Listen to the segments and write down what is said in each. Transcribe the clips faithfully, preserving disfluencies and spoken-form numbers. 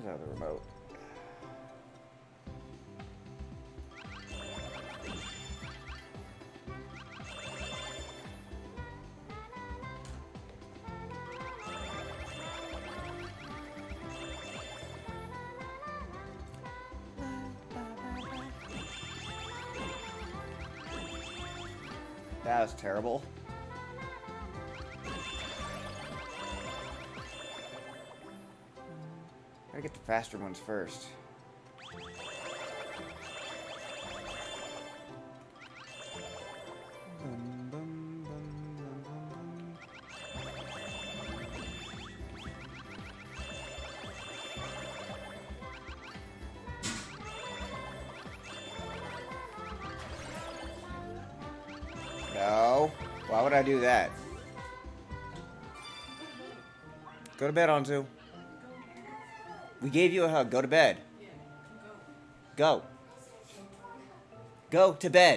Where's the other remote? That was terrible. Gotta get the faster ones first. Bum, bum, bum, bum, bum, bum. No. Why would I do that? Go to bed, Anzu. We gave you a hug. Go to bed. Go. Go to bed.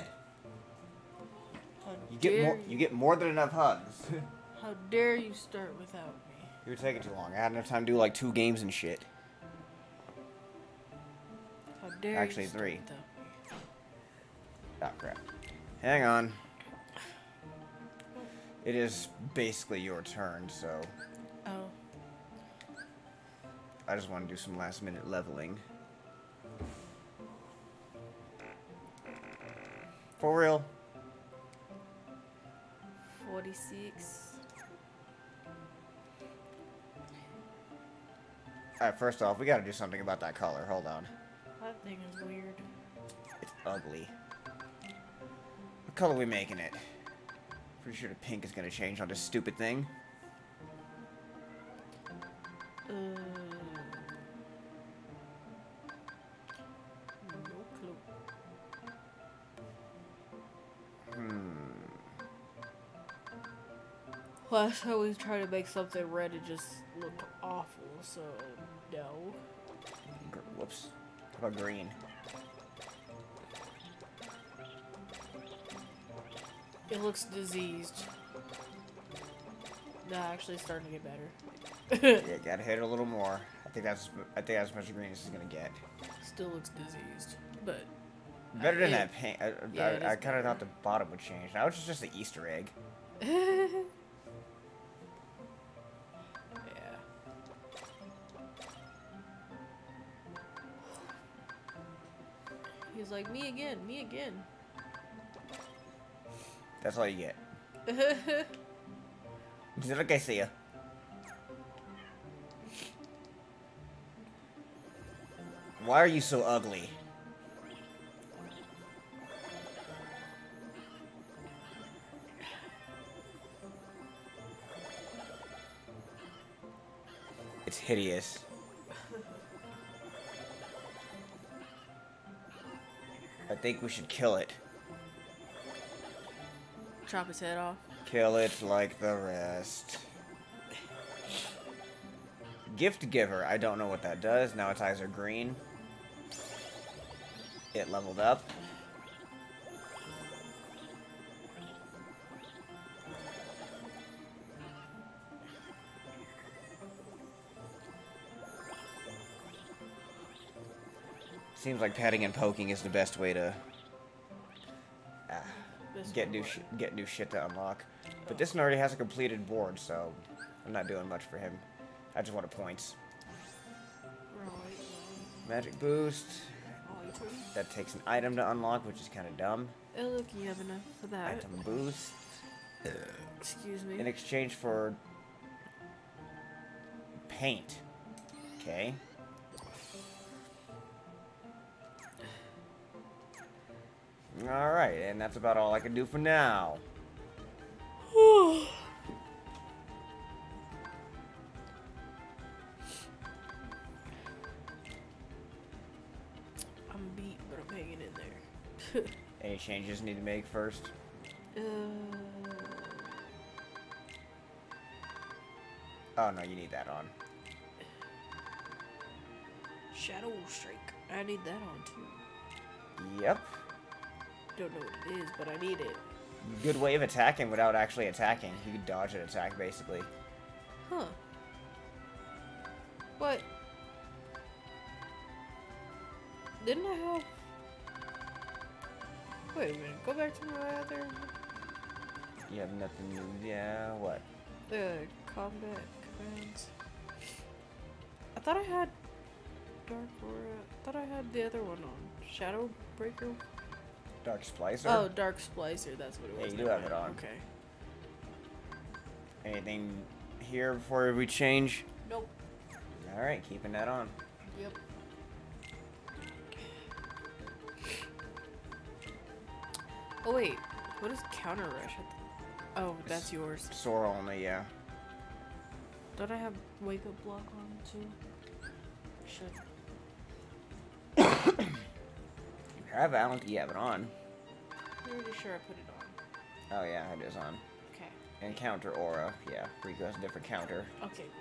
You get more. You get more than enough hugs. How dare you start without me? You were taking too long. I had enough time to do like two games and shit. How dare Actually, you start three. without me? Oh crap. Hang on. It is basically your turn, so Oh. I just want to do some last minute leveling. For real. forty-six. Alright, first off, we gotta do something about that color. Hold on. That thing is weird. It's ugly. What color are we making it? Pretty sure the pink is gonna change on this stupid thing. Uh, no clue. Hmm. Last time we tried to make something red, it just looked awful, so no. Gr whoops. How about green? It looks diseased. Nah, actually it's starting to get better. Yeah, gotta hit it a little more. I think that's I think that's as much green as it's gonna get. Still looks diseased, but Better than it- that paint. I, yeah, it I, I is kind of better. thought the bottom would change. Now it's just an Easter egg. yeah. He's like, me again, me again. That's all you get. Did I see ya? Why are you so ugly? It's hideous. I think we should kill it. Chop his head off. Kill it like the rest. Gift giver. I don't know what that does. Now its eyes are green. It leveled up. Seems like patting and poking is the best way to ah, This get will new work. sh get new shit to unlock. But this one already has a completed board, so I'm not doing much for him. I just wanted points. Right. Magic boost. Item. That takes an item to unlock, which is kind of dumb. Oh, look, you have enough for that. Item boost. Excuse me. In exchange for paint. Okay. Alright, and that's about all I can do for now. I'm beat, but I'm hanging in there. Any changes need to make first? uh, Oh no, you need that on. Shadow Strike. I need that on too. Yep. Don't know what it is, but I need it. Good way of attacking without actually attacking. You can dodge an attack, basically. Huh. What? Didn't I have... Wait a minute, go back to my other... You have nothing new. Yeah, what? The combat commands. I thought I had Dark Aura. I thought I had the other one on. Shadow Breaker? Dark Splicer? Oh, Dark Splicer, that's what it was. Yeah, you do have it on. Okay. Anything here before we change? Nope. Alright, keeping that on. Yep. Oh wait, what is Counter Rush? Oh, that's yours. Sora only, yeah. Don't I have Wake Up Block on too? Should. You have it, I don't think you have it on. I'm pretty sure I put it on. Oh yeah, it is on. Okay. And Counter Aura, yeah. Rico has a different counter. Okay, cool.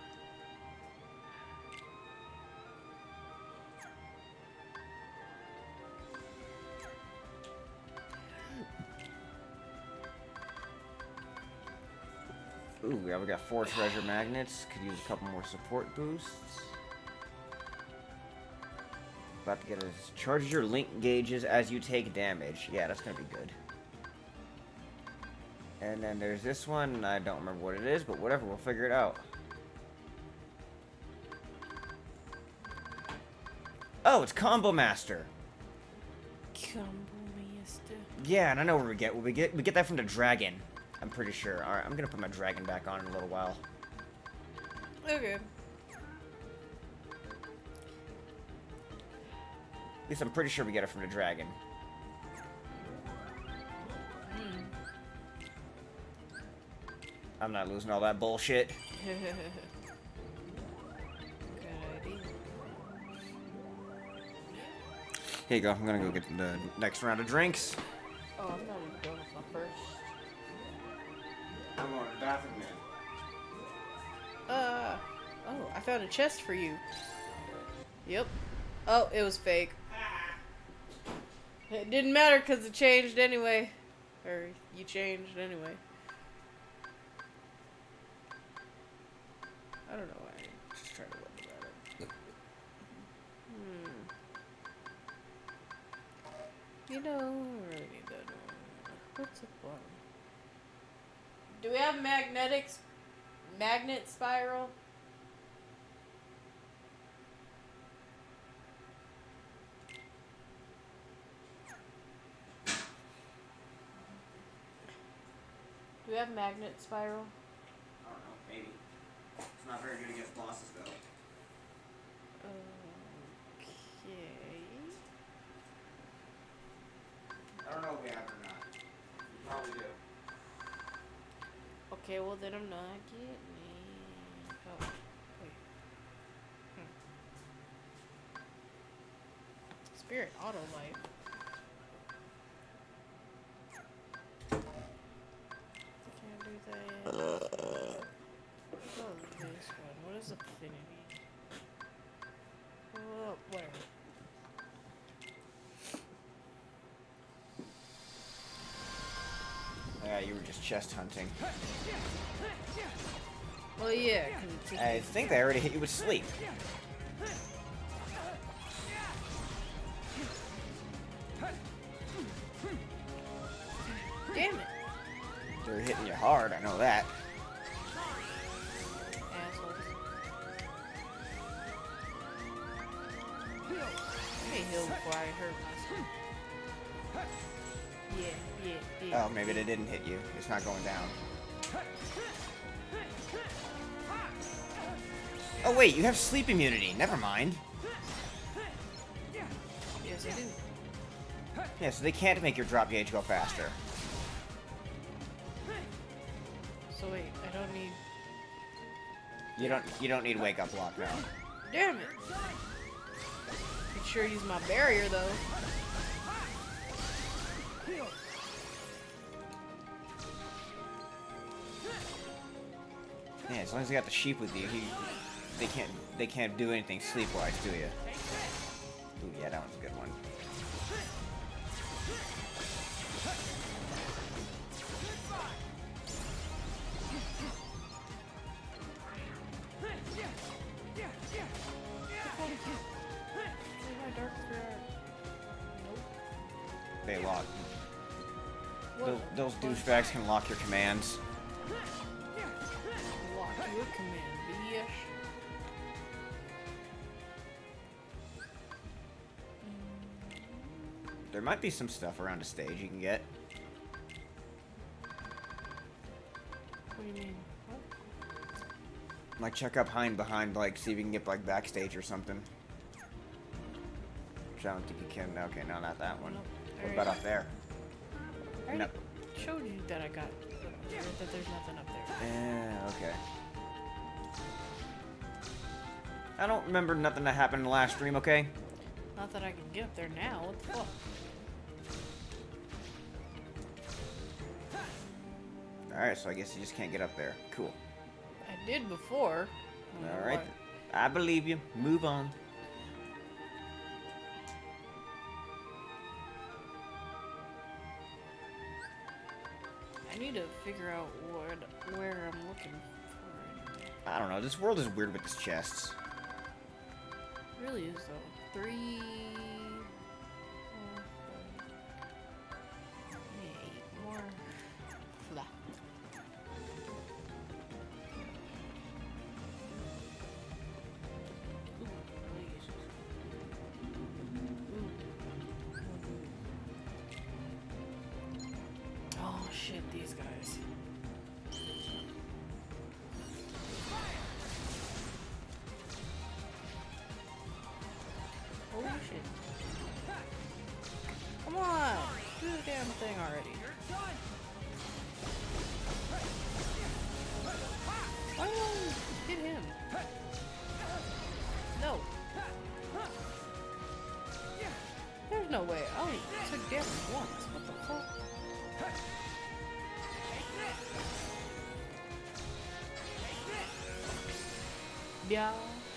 Ooh, yeah, we got four treasure magnets. Could use a couple more support boosts. About to get us. Charges your link gauges as you take damage. Yeah, that's gonna be good. And then there's this one. I don't remember what it is, but whatever, we'll figure it out. Oh, it's Combo Master. Combo Master. Yeah, and I know where we get. We get we get that from the dragon. I'm pretty sure. All right, I'm gonna put my dragon back on in a little while. Okay. At least I'm pretty sure we get it from the dragon. Mm. I'm not losing all that bullshit. Good idea. Here you go. I'm gonna go get the next round of drinks. Oh, I'm not even going with my first. I'm going to the bathroom now. Uh. Oh, I found a chest for you. Yep. Oh, it was fake. It didn't matter because it changed anyway. Or you changed anyway. I don't know why. I just trying to look about it. Hmm. You know, I really need that one. What's the bottom? Do we have magnetics? Magnet spiral? Do we have magnet spiral? I don't know. Maybe. It's not very good against bosses, though. Okay. I don't know if we have it or not. We probably do. Okay, well then I'm not getting it. Oh, wait. Hmm. Spirit auto life. Can't do that. Oh, this one. What is affinity? Oh, whatever. Yeah, you were just chest hunting. Well, yeah. 'cause it's I think they already hit you with sleep. Damn it. They're hitting you hard, I know that. Assholes. Let me heal before I hurt myself. Yeah, yeah, yeah. Oh, maybe they didn't hit you. It's not going down. Oh, wait, you have sleep immunity. Never mind. Yes, I do. Yeah, so they can't make your drop gauge go faster. So wait, I don't need... You don't you don't need wake up block now. Damn it! Make sure I use my barrier, though. Yeah, as long as you got the sheep with you, he, they can't they can't do anything sleep-wise to you. Ooh, yeah, that one's a good one. Where's my dark spirit? they lock. What Those, the those fuck? douchebags can lock your commands. Lock your command, bitch. There might be some stuff around the stage you can get. What do you mean? What? Like, check up behind, behind, like, see if you can get, like, backstage or something. Which I don't think you can. Okay, no, not that one. Nope. What Alright. about up there? I already No. showed you that I got, or that there's nothing up there. Eh, okay. I don't remember nothing that happened in the last stream, okay? Not that I can get up there now. What the fuck? Alright, so I guess you just can't get up there. Cool. I did before. I don't know Alright. why. I believe you. Move on. I need to figure out what, where I'm looking for. I don't know. This world is weird with these chests. It really is though. Three. Four, five, eight more. Blah. Ooh, please. Ooh. Oh shit, these guys. Holy shit. Come on! Do the damn thing already. Why don't I hit him? No. There's no way. I only took damage once. What the fuck? Yeah.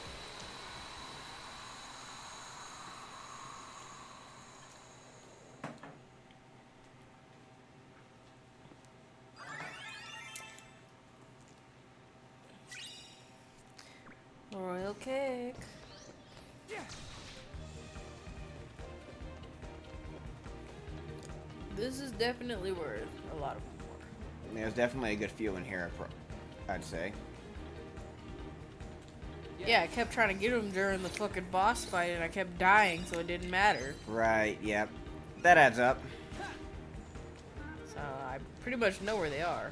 Royal cake. This is definitely worth a lot of more. There's definitely a good feeling here, I'd say. Yeah, I kept trying to get him during the fucking boss fight and I kept dying, so it didn't matter. Right, yep. That adds up. So I pretty much know where they are.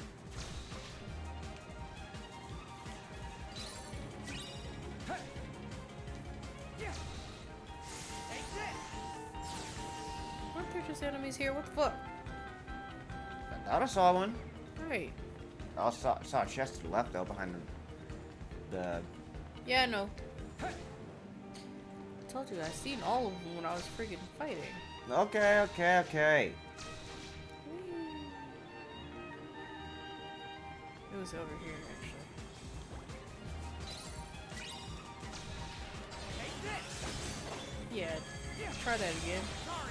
Aren't there just enemies here? What the fuck? I thought I saw one. Right. I saw, saw a chest to the left, though, behind the... the Yeah, I know. I told you, I seen all of them when I was freaking fighting. Okay, okay, okay. It was over here, actually. Yeah, try that again.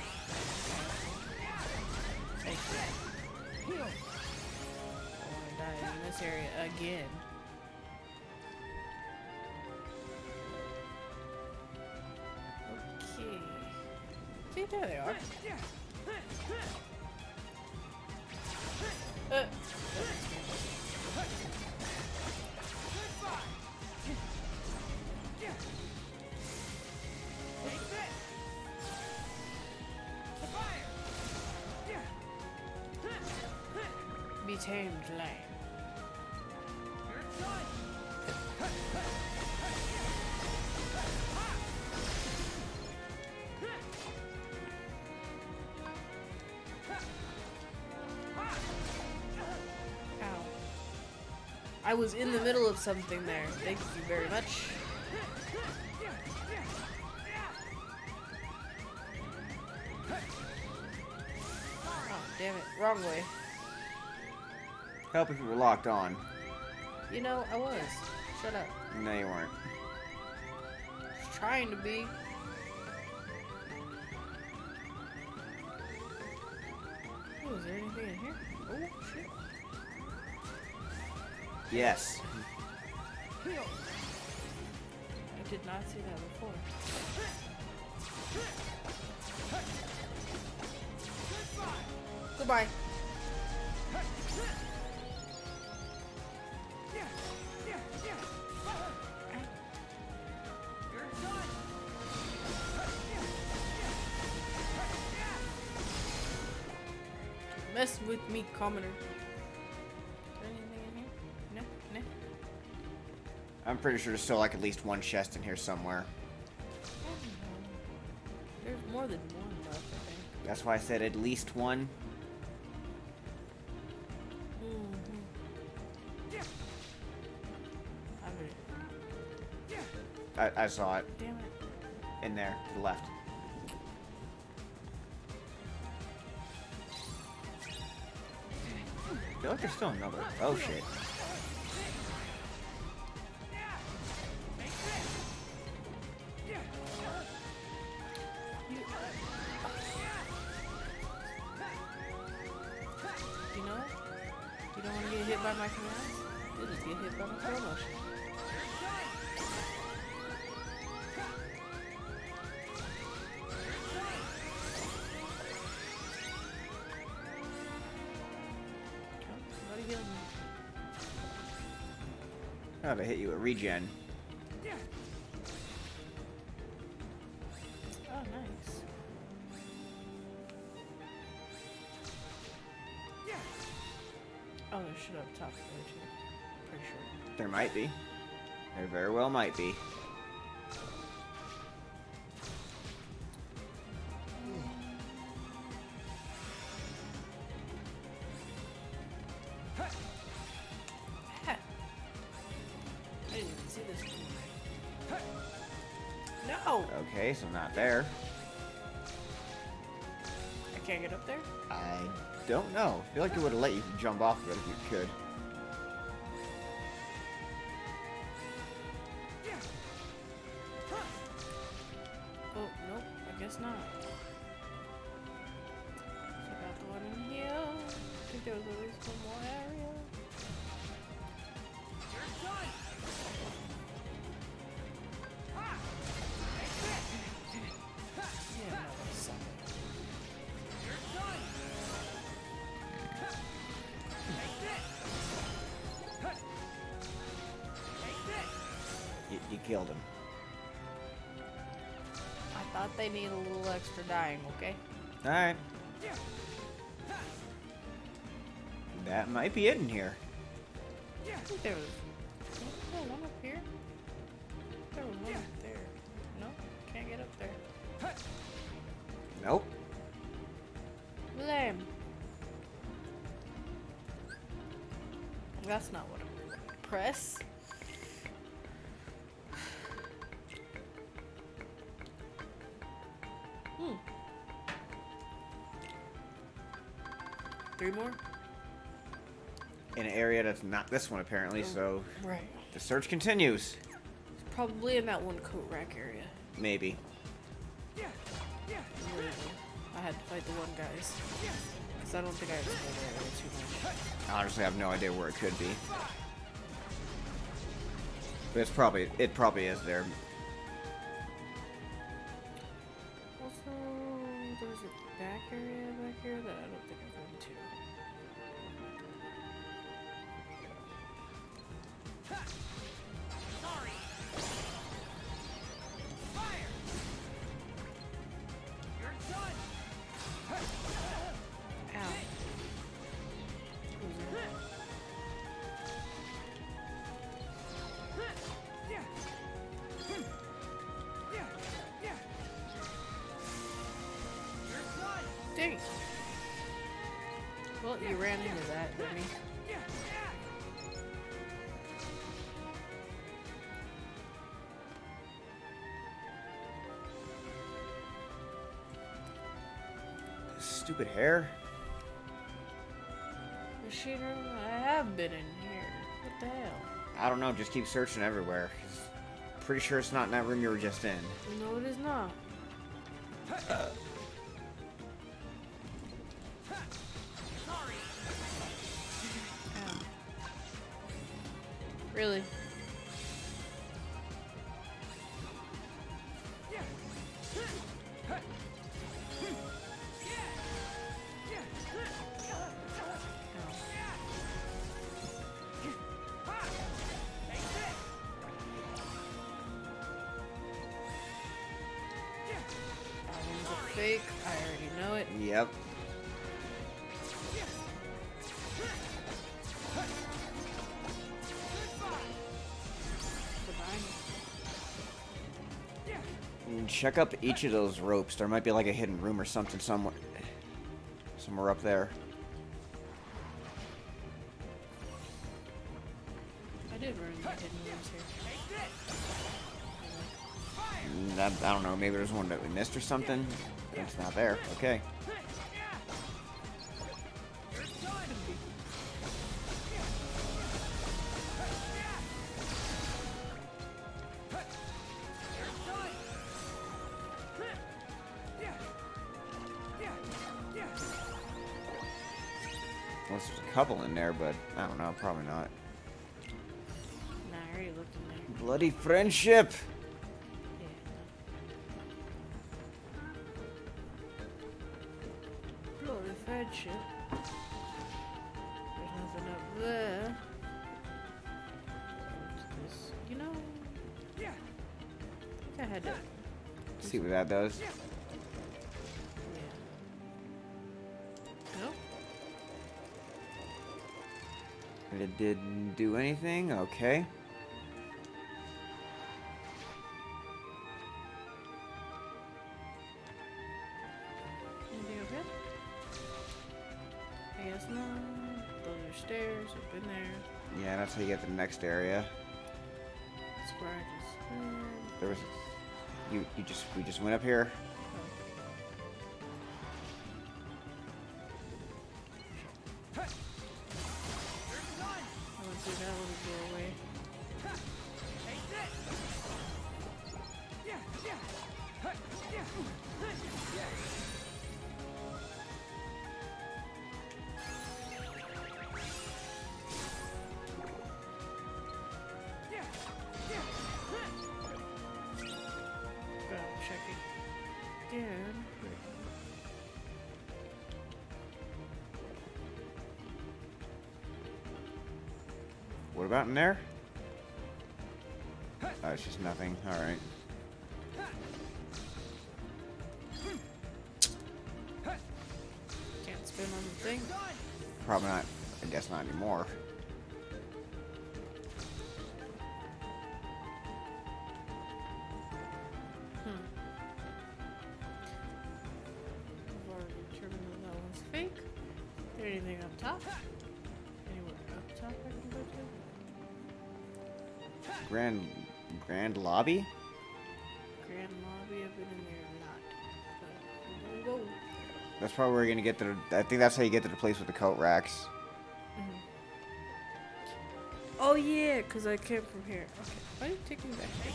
Thank you. I wanna die in this area again. Okay. See, there they are. Uh. Be tamed, lame. Ow. I was in the middle of something there. Thank you very much. Oh, damn it. Wrong way. Help if you were locked on. You know, I was. Shut up. No, you weren't. Just trying to be. Oh, is there anything in here? Oh, shit. Yes. I did not see that before. Goodbye. Mess with me, commoner. Is there anything in here? No, no. I'm pretty sure there's still like at least one chest in here somewhere. There's more than one left, I think. That's why I said at least one. Mm-hmm. I mean, I, I saw it damn it. in there to the left. I feel like there's still another. Oh shit. You know, you don't want to get hit by my commands. You just get hit by my throw motion. Somebody heal me. How to hit you a regen. Oh, nice. Oh, there's shit up top there too. Pretty sure. There might be. There very well might be. Ha. I didn't even see this one. No! Okay, so not there. I can't get up there? I don't know. I feel like it would have let you jump off of it if you could. Oh, nope, I guess not. Check out the one in here. I think there was at least one more area. Yeah, no, that's something. You, you killed him. I thought they needed a little extra dying, okay? Alright. That might be it in here. I think there was, wasn't there one up here? There was one up there. No, can't get up there. Nope. Lame. That's not what I press. Hmm. Three more? In an area that's not this one apparently, so Right. the search continues. It's probably in that one coat rack area. Maybe. Literally. I had to fight the one guys. Because I don't think I explored that area too much. Honestly, I have no idea where it could be. But it's probably, it probably is there. Also, there's a back area back here that I don't think I've been to. Ow. Who's that? Dang it. Well, you ran into that, didn't you? Stupid hair. Machine room? I have been in here. What the hell? I don't know, just keep searching everywhere. 'Cause pretty sure it's not in that room you were just in. No, it is not. Uh. Ow. Really? I already know it. Yep. And check up each of those ropes. There might be like a hidden room or something somewhere. Somewhere up there. I did run the hidden rooms here. Mm, I, I don't know. Maybe there's one that we missed or something. It's not there. Okay. Well, there's a couple in there, but I don't know. Probably not. Nah, I already looked in there. Bloody friendship! Yeah. Bloody friendship. There's nothing up there. What's this? You know, I think I had to. See what that does. Yeah. Nope. And it didn't do anything? Okay. Anything okay? I guess not. Those are stairs. I've been there. Yeah, that's how you get to the next area. That's where I just went. There was... You, you just... We just went up here. I went through that little doorway. Oh, check it again. What about in there? Oh, it's just nothing. Alright. Can't spin on the thing. Probably not. I guess not anymore. Hmm. I've already determined that that one's fake. Is there anything up top? Anywhere up top I can go to? Grand... Grand Lobby? Grand Lobby, I've been in there a lot. But go, go. That's probably where you're gonna get to the... I think that's how you get to the place with the coat racks. Mhm. Oh yeah, because I came from here. Okay, why are you taking me back here?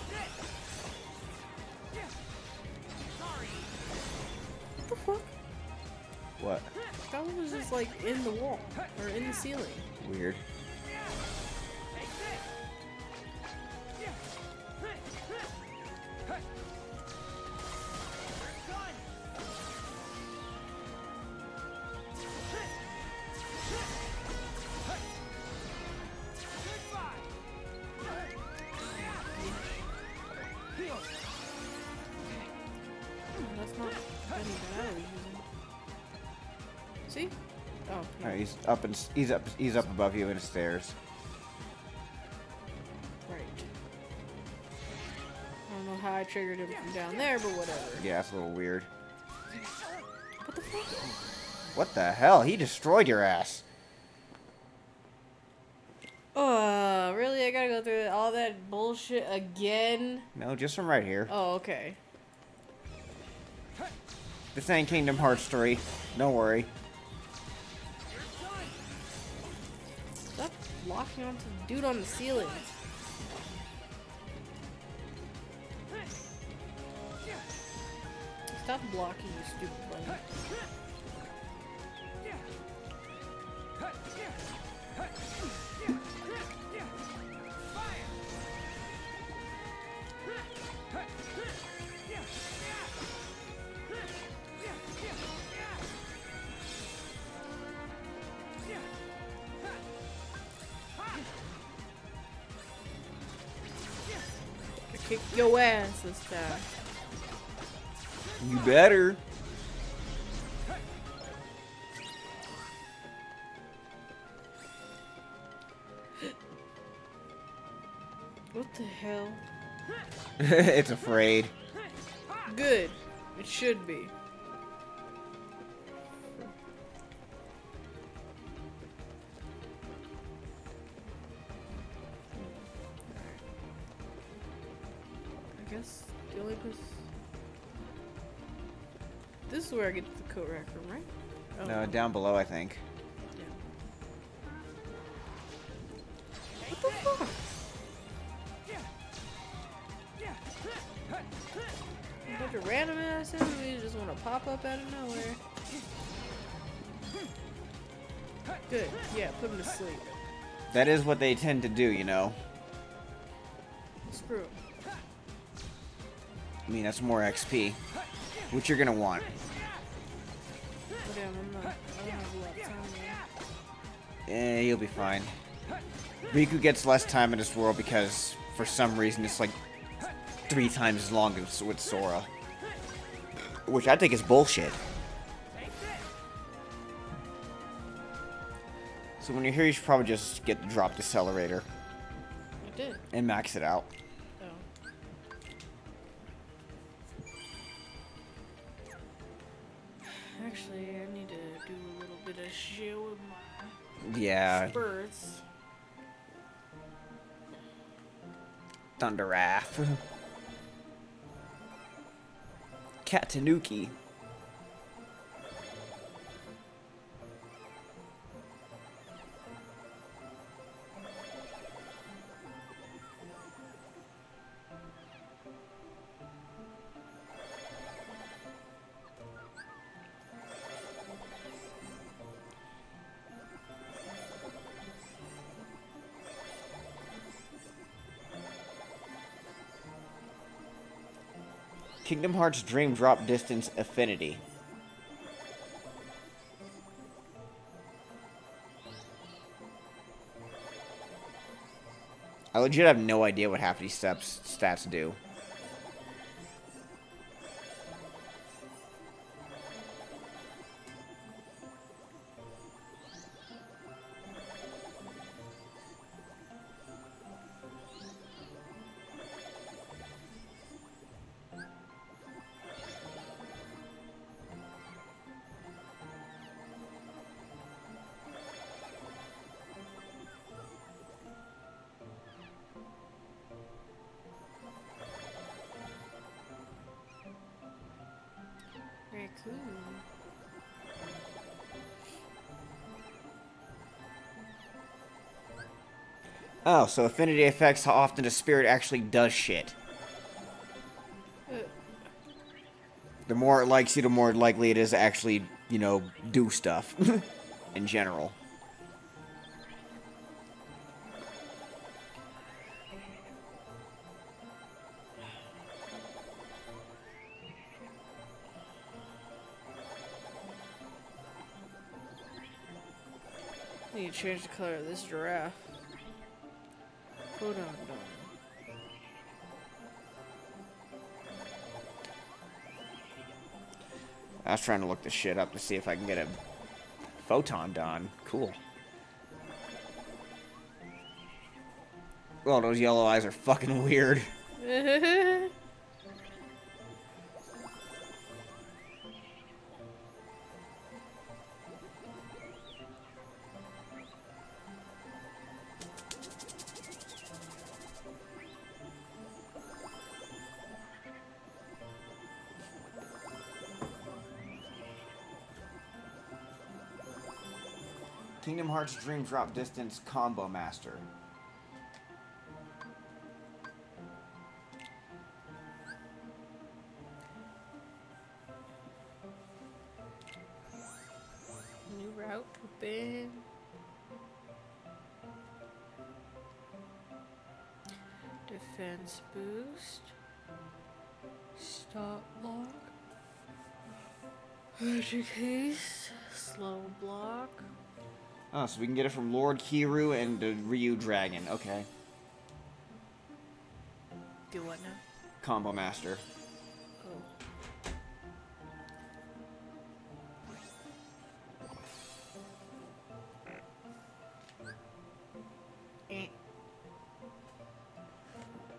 What the fuck? What? That one was just like in the wall, or in the ceiling. Weird. That's not any that I was using. See? Oh, no. Alright, he's up and he's up he's up above you in the stairs. Right. I don't know how I triggered him from down there, but whatever. Yeah, that's a little weird. What the fuck? What the hell? He destroyed your ass. Oh, really? I gotta go through all that bullshit again? No, just from right here. Oh, okay. This ain't Kingdom Hearts three. Don't worry. Stop locking onto the dude on the ceiling. Stop blocking, you stupid bunny. Kick your ass this time. You better. What the hell? It's afraid. Good. It should be. I guess the only place. This is where I get the coat rack from, right? Oh. No, down below, I think. Yeah. What the fuck? A bunch of random ass enemies just want to pop up out of nowhere. Good. Yeah, put him to sleep. That is what they tend to do, you know. Screw him. I mean, that's more X P, which you're gonna want. Oh, damn, I'm not. I don't have a lot of time now. Eh, you'll be fine. Riku gets less time in this world because, for some reason, it's like three times as long as with Sora. Which I think is bullshit. So when you're here, you should probably just get the drop decelerator. I did. And max it out. Oh. Actually, I need to do a little bit of shit with my Yeah. spurts. Thunder Wrath. Cat Tanuki. Kingdom Hearts Dream Drop Distance Affinity. I legit have no idea what half these steps stats do. Very cool. Oh, so affinity affects how often a spirit actually does shit. Uh, The more it likes you, the more likely it is to actually, you know, do stuff. In general. I need to change the color of this giraffe. Hold on, darling. I was trying to look this shit up to see if I can get a photon done. Cool. Well, those yellow eyes are fucking weird. Kingdom Hearts Dream Drop Distance Combo Master. New route open. Defense boost. Stop block. Magic haste. Slow block. Oh, so we can get it from Lord Kiru and the Ryu Dragon. Okay. Do what now? Combo Master. Oh. Eh.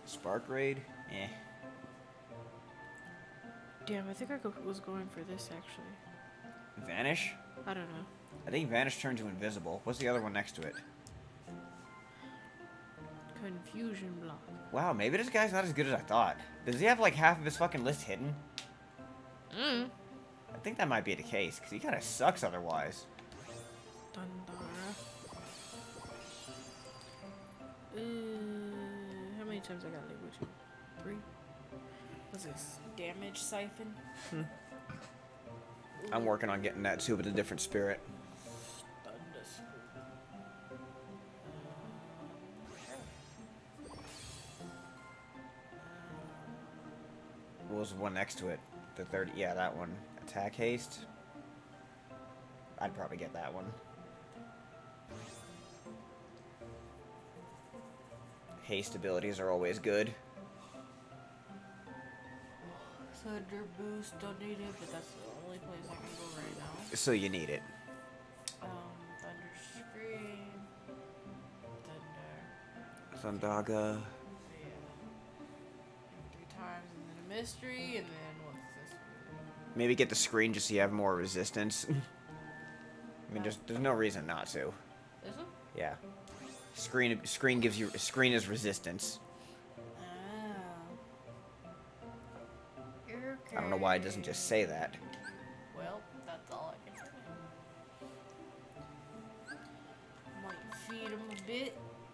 Spark Raid? Eh. Damn, I think I go was going for this actually. Vanish? I don't know. I think Vanish turns you invisible. What's the other one next to it? Confusion block. Wow, maybe this guy's not as good as I thought. Does he have like half of his fucking list hidden? Mm. I think that might be the case, because he kind of sucks otherwise. Dandara. Uh, how many times I got live with you? Three? What's this? Damage siphon? Hmm. I'm working on getting that too, with a different spirit. What was the one next to it? The third, yeah, that one. Attack haste. I'd probably get that one. Haste abilities are always good. Thunder boost, don't need it, but that's the only place I can go right now. So you need it. Um, Thunder Scream, Thunder. Thundaga. Yeah. Three times, and then a mystery, and then what's this one? Maybe get the screen just so you have more resistance. I mean, just there's no reason not to. This one? Yeah. Screen screen gives you screen is resistance. Okay. I don't know why it doesn't just say that. Well, that's all I can do. Might feed him a bit.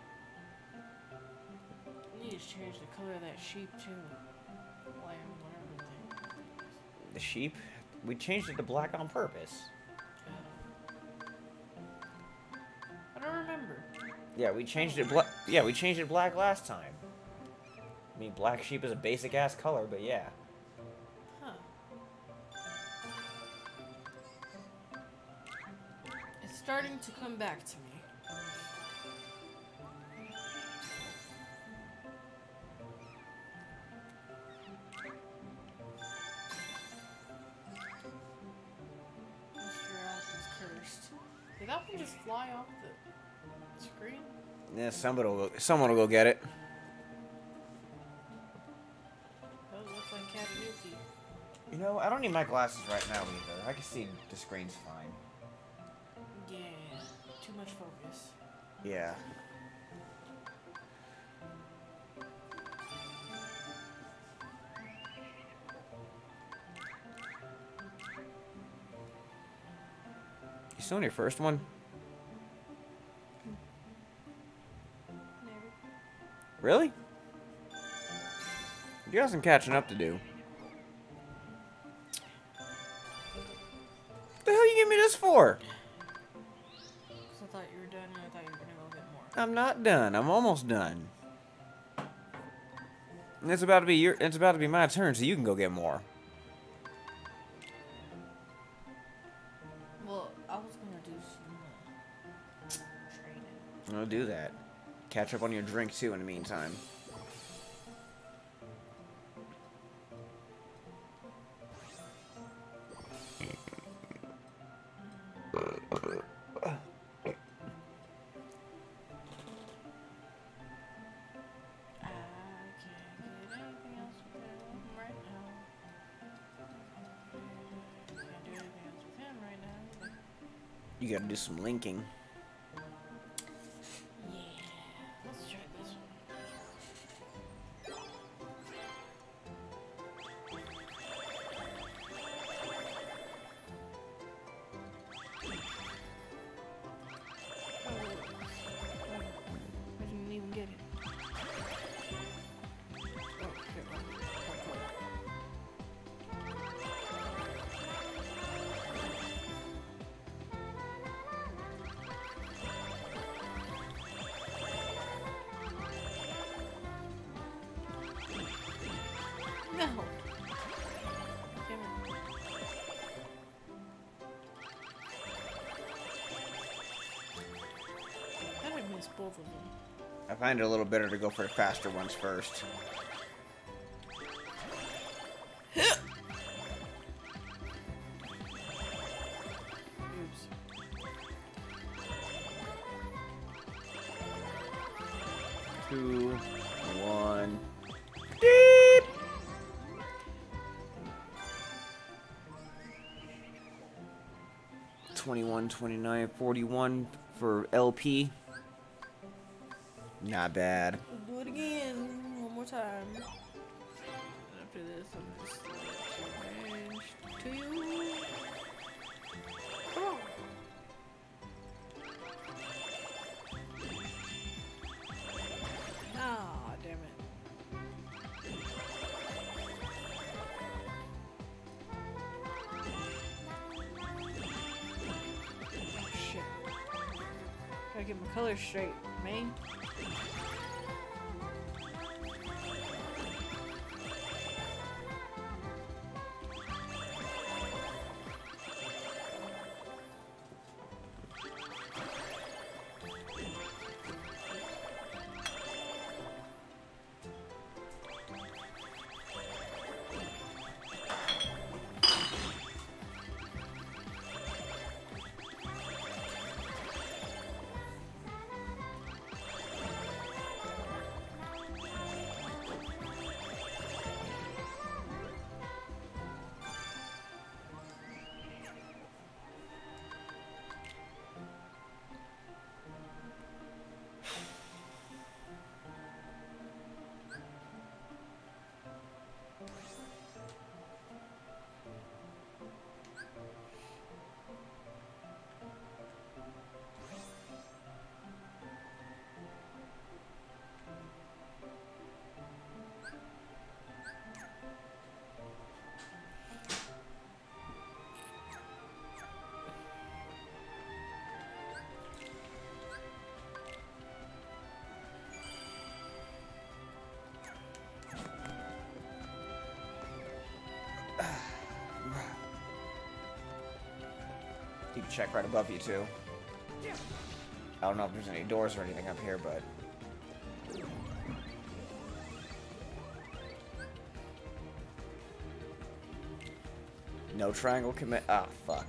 I need to change the color of that sheep too. Lamb, whatever thing. The sheep? We changed it to black on purpose. I don't remember. Yeah, we changed it black. Yeah, we changed it black last time. I mean, black sheep is a basic ass color, but yeah. Huh. It's starting to come back to me. Mister Alpha's cursed. Did that one just fly off the screen? Yeah, somebody will. Go, someone will go get it. That looks like Katanuki. You know, I don't need my glasses right now either. I can see the screen's fine. Yeah, too much focus. Yeah. You still on your first one? Maybe. Really? You got some catching up to do. What the hell you give me this for? Because I thought you were done and I thought you were going to go get more. I'm not done. I'm almost done. And it's about to be your. It's about to be my turn, so you can go get more. Well, I was going to do some uh, training. I'll do that. Catch up on your drink too in the meantime. I can't get anything else with him right now. Can't do anything else with him right now either. You gotta do some linking. Yeah, let's try this one. Oh, wait. I didn't even get it. Oh, shit. No. Damn it. I did miss both of them. I find it a little better to go for the faster ones first. Oops. Two, one, twenty-one, twenty-nine, forty-one for L P. Not bad. We'll do it again. One more time. And after this, I'm just range to you. Come on. Ah, damn it. Oh, shit. Gotta get my colors straight, man. You can check right above you, too. I don't know if there's any doors or anything up here, but... No triangle commit. Ah, fuck.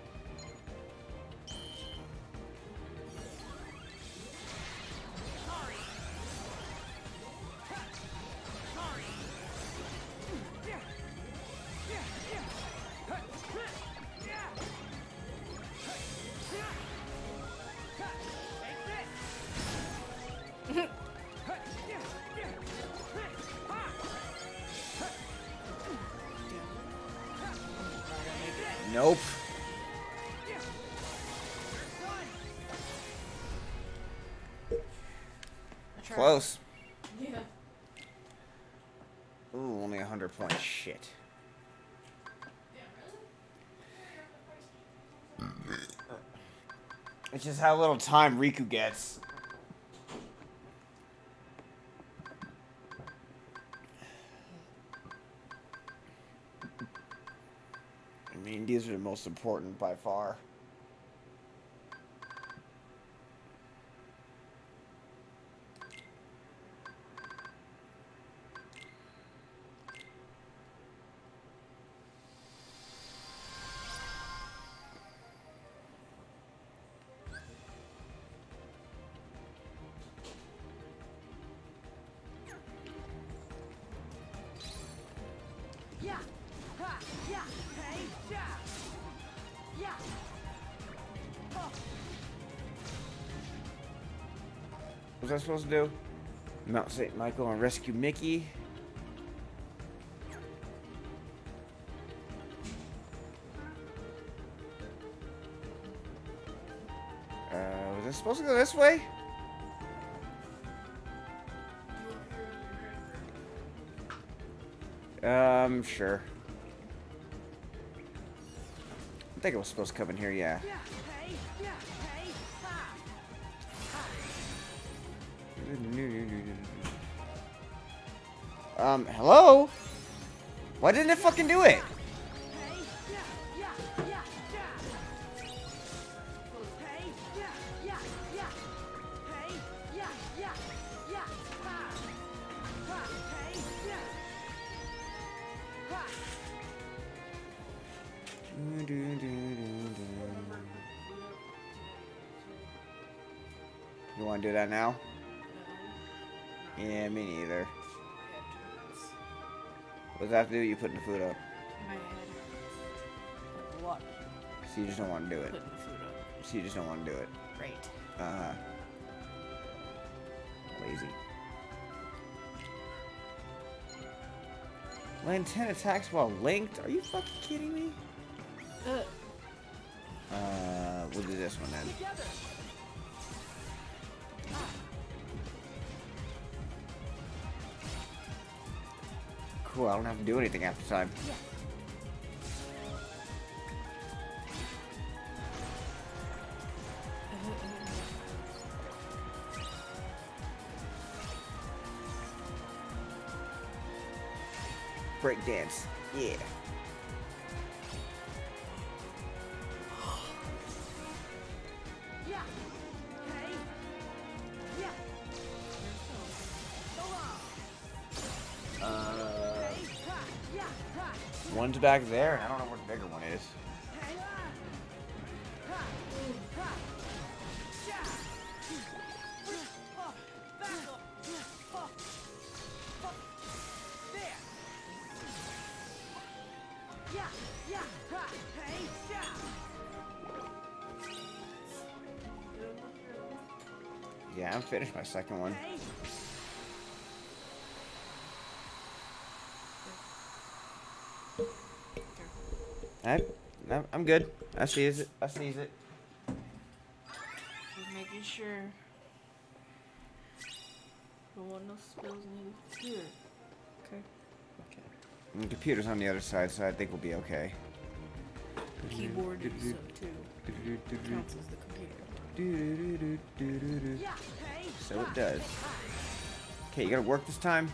Nope. Close. Yeah. Ooh, only a hundred points. Shit. It's just how little time Riku gets. I mean, these are the most important by far. Yeah. Ha. Yeah. Hey. Yeah. Yeah. Oh. What was I supposed to do? Mount Saint Michael and rescue Mickey. Uh, was I supposed to go this way? Um, sure. I think I was supposed to come in here, yeah. Yeah. Hey. Yeah. Hey. Ha. Um, hello? Why didn't it fucking do it? Hey. Yeah. Yeah. Yeah. Yeah. Hey. Yeah. Yeah. Yeah. Hey. Yeah. Yeah. Yeah. Ha. Ha. Hey. Yeah. Ha. You want to do that now? Yeah, me neither. What does that have to do? You putting the food up. My head. Like a lot. So you just don't want to do it. Putting the food up. So you just don't want to do it. Right. Uh, lazy. Land ten attacks while linked? Are you fucking kidding me? Uh, Uh, we'll do this one then. Together. Cool, I don't have to do anything half the time. Break dance. Yeah. Yeah. Hey. Yeah. Go on. Uh, Hey. Ha. Yeah. Ha. one's back there, and I don't know where the bigger one is. Hey. Ha. Ha. Yeah. Oh, back up. Oh. Oh. There. Yeah. Yeah. Ha. Hey. Yeah. Yeah, I'm finished my second one. Hey. I, no, I'm good. I sees it. I sees it. just making sure. Don't want no spills in the computer. Okay. And the computer's on the other side, so I think we'll be okay. Keyboard is up too. Counts as the computer. Yeah. Hey. So it does. Okay, you gotta work this time?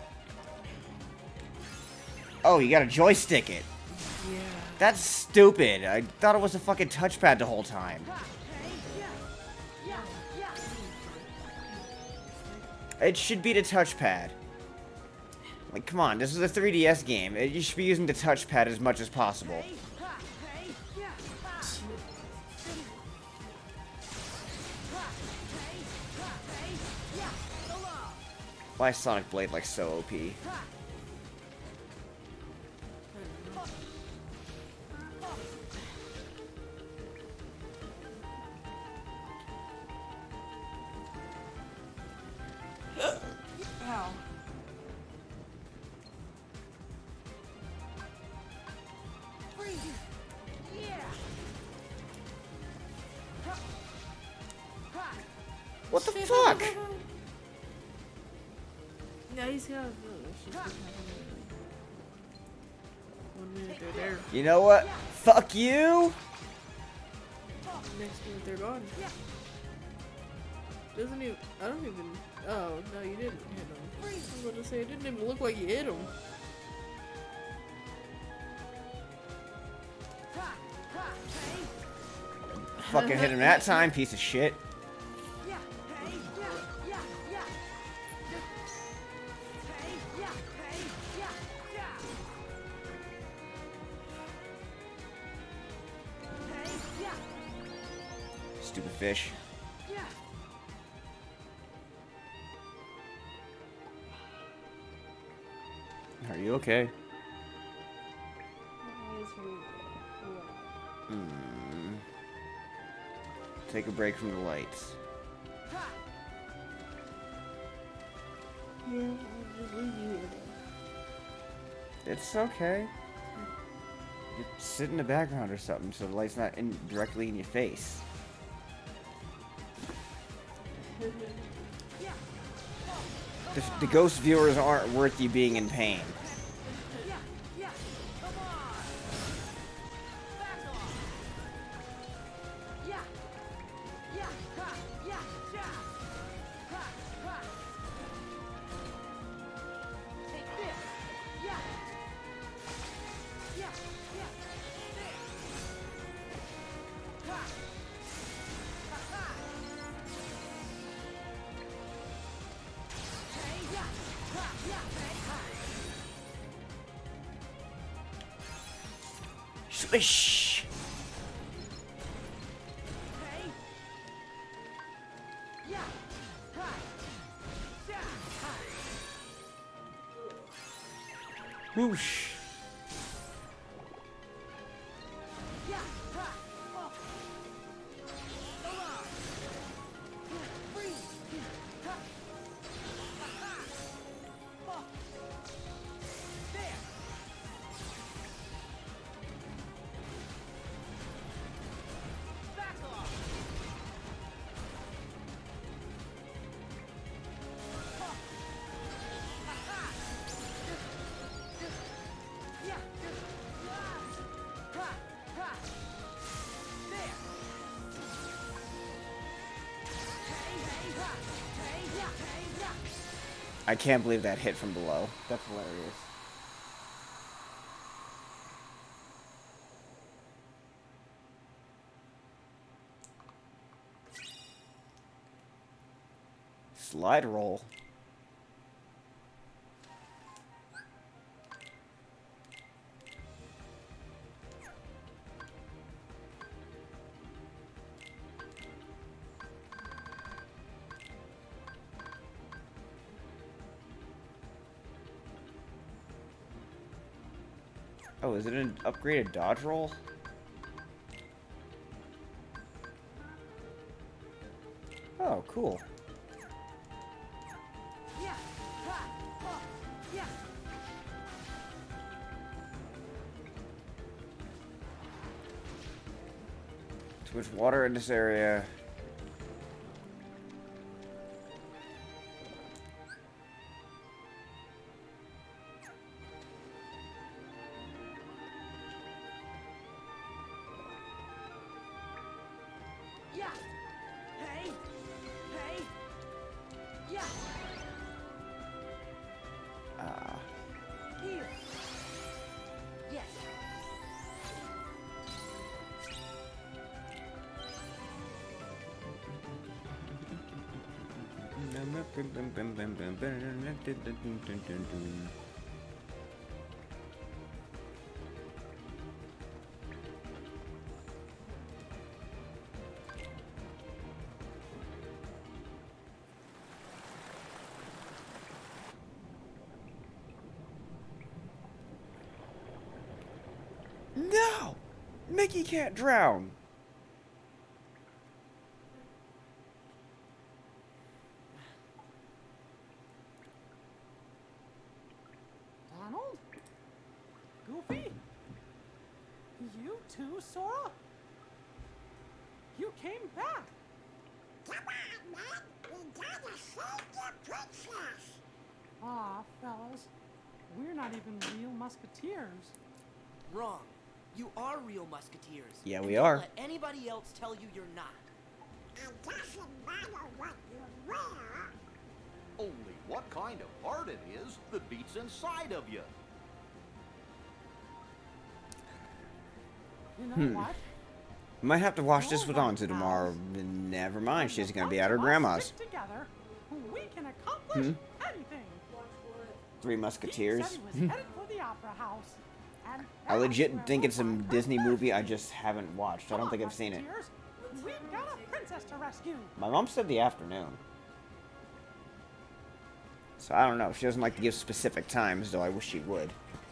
Oh, you gotta joystick it. Yeah. That's stupid. I thought it was a fucking touchpad the whole time. Ha. Hey. Yeah. Yeah. Yeah. It should be the touchpad. Like, come on, this is a three D S game. You should be using the touchpad as much as possible. Hey. Ha. Hey. Yeah. Ha. Ha. Hey. Ha. Hey. Yeah. Go on. Why is Sonic Blade like so O P? Ha. Ow. Freeze. Yeah. Ha. Ha. What the fuck? Yeah, he's got. It's just happening. One minute they're there, You know what? Fuck you! next minute they're gone. Doesn't even. I don't even. Oh no, you didn't hit him. I was about to say it didn't even look like you hit him. Ha. Ha. Hey. Fucking hit him that time, piece of shit. Yeah. Hey. Yeah. Yeah. Yeah. Hey. Yeah. Hey. Yeah. Yeah. Hey. Yeah. Stupid fish. Yeah. Are you okay? Hmm. Take a break from the lights. Ha. Yeah, I'll just leave you here. It's okay. You sit in the background or something so the light's not in directly in your face. The, the ghost viewers aren't worth you being in pain. Yeah. Yeah. Come on. Back off. Yeah. Yeah. Ha. Yeah. Yeah. Ha. Ha. Take this. Yeah. Yeah. Yeah. There. Ha. Ha. Ha. Hey. Yeah. Ha. Yeah. Hey. Ha. Swish! Hey. Yeah. Ha. Yeah. Ha. Whoosh! Yeah. Ha. I can't believe that hit from below. That's hilarious. Slide roll. Oh, is it an upgraded dodge roll? Oh, cool. Yeah. Ha. Oh. Yeah. Switch water in this area. Yeah. Hey. Hey. Yeah. Ah. Here. Yes. No! Mickey can't drown! Donald? Goofy? You too, Sora? You came back! Come on, man! We gotta save the princess! Aw, fellas. We're not even real musketeers. Wrong. You are real musketeers. Yeah, and we don't are. Let anybody else tell you you're not. It doesn't matter what you wear. Only what kind of heart it is that beats inside of you. You know Hmm. what? Might have to watch this You're with right, Anzu tomorrow. Never mind, When she's the gonna be bunch at her of us grandma's. stick together, we can accomplish Hmm? anything. Three He Musketeers. said he was headed for the opera house. And I legit that's where think we'll it's some find her Disney first. movie I just haven't watched. I Come don't on, think I've seen it. Musketeers. We've got a princess to rescue. My mom said the afternoon. So I don't know. She doesn't like to give specific times, though I wish she would.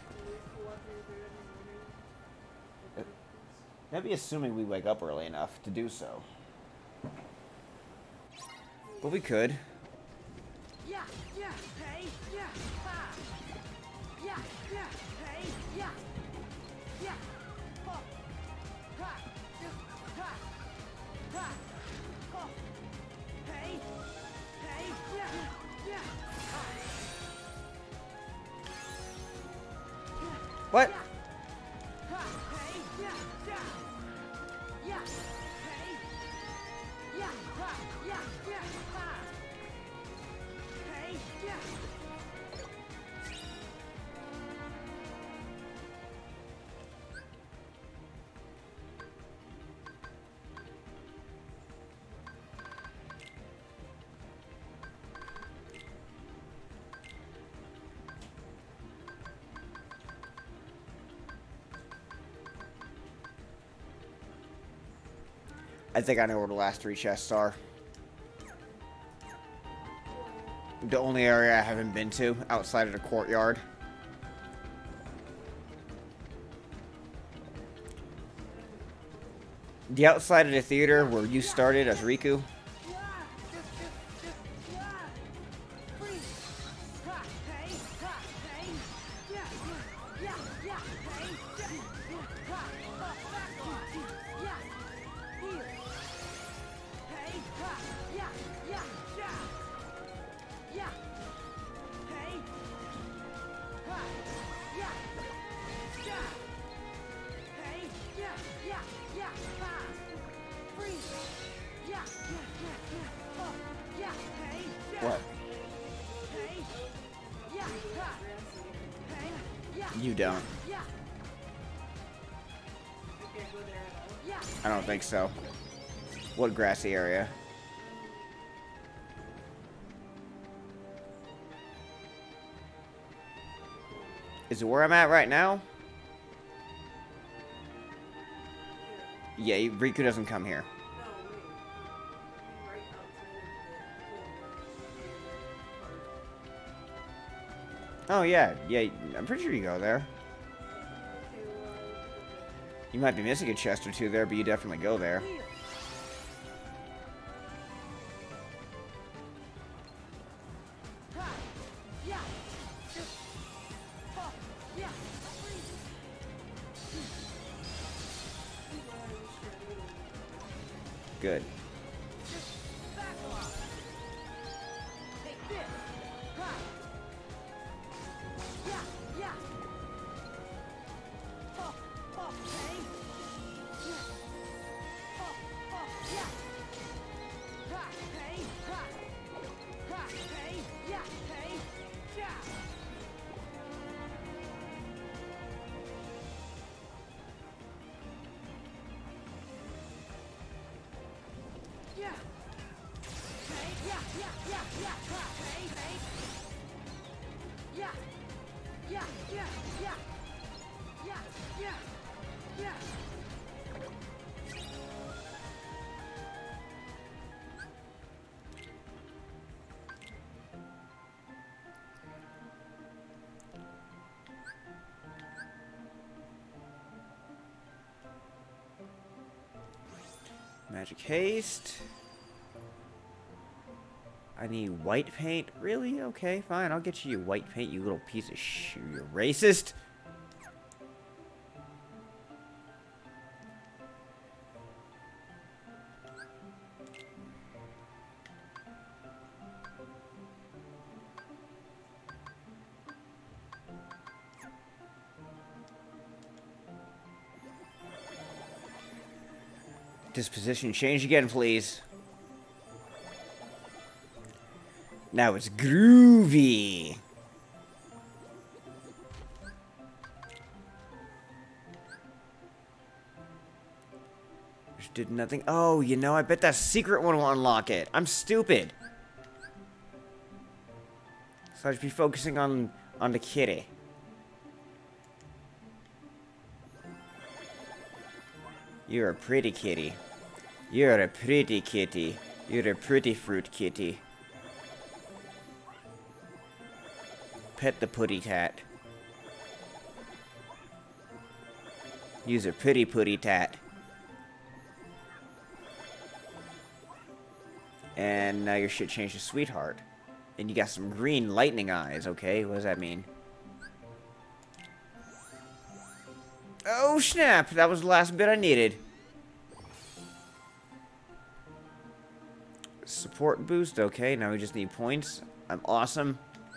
That'd be assuming we wake up early enough to do so. But we could. Yeah. Yeah. Hey. Yeah. Ha. Yeah. Yeah. Hey. Yeah. Yeah. Oh. Ha. Ha. Ha. Oh. Hey. Hey. Yeah. Yeah. What? Ha. Hey. Yeah. Yeah. Yeah. Hey. Yeah. Ha. Yeah. Yeah. Ha. Hey. Yeah. I think I know where the last three chests are. The only area I haven't been to outside of the courtyard. The outside of the theater where you started as Riku. Yeah. Yeah. Freeze. Ha. Hey. Ha. Hey. Yeah. Yeah. Yeah. Hey. Yeah. Ha. Oh, back on. Yeah. Here. Hey. Ha. Yeah. Yeah. Yeah. Yeah. Hey. Ha. Yeah. Yeah. Hey. Yeah. Yeah. Yeah. Ha. Freeze. Yeah. Yeah. Yeah. Yeah. Oh. Yeah. Hey. Yeah. What? Hey. You don't. Yeah. I can't go there at all. Yeah. I don't think so. What grassy area? Is it where I'm at right now? Yeah, Riku doesn't come here. No, wait. Right outside of the pool. Oh yeah, yeah. I'm pretty sure you go there. Okay, well, You might be missing a chest or two there, but you definitely go there. Ha. Yeah. Oh, yeah. Good. Back off. Take this. Ha. Yeah, yeah. Oh, oh, okay. Yeah. Oh, oh, yeah. Ha, okay. Ha. Ha, okay. Yeah, okay. Yeah. Yeah. Okay. Yeah, yeah, yeah, yeah. Ha, okay, okay. Yeah. Yeah, yeah, yeah. Yeah, yeah, yeah. Magic haste. I need white paint. Really? Okay, fine. I'll get you white paint, you little piece of sh. You're racist. Disposition change again, please. Now it's groovy. Just did nothing. Oh, you know, I bet that secret one will unlock it. I'm stupid. So I should be focusing on on the kitty. You're a pretty kitty. You're a pretty kitty. You're a pretty fruit kitty. Pet the putty tat. Use a pretty putty tat. And now your shit changed to sweetheart. And you got some green lightning eyes, okay? What does that mean? Oh snap! That was the last bit I needed. Support boost, okay, now we just need points. I'm awesome.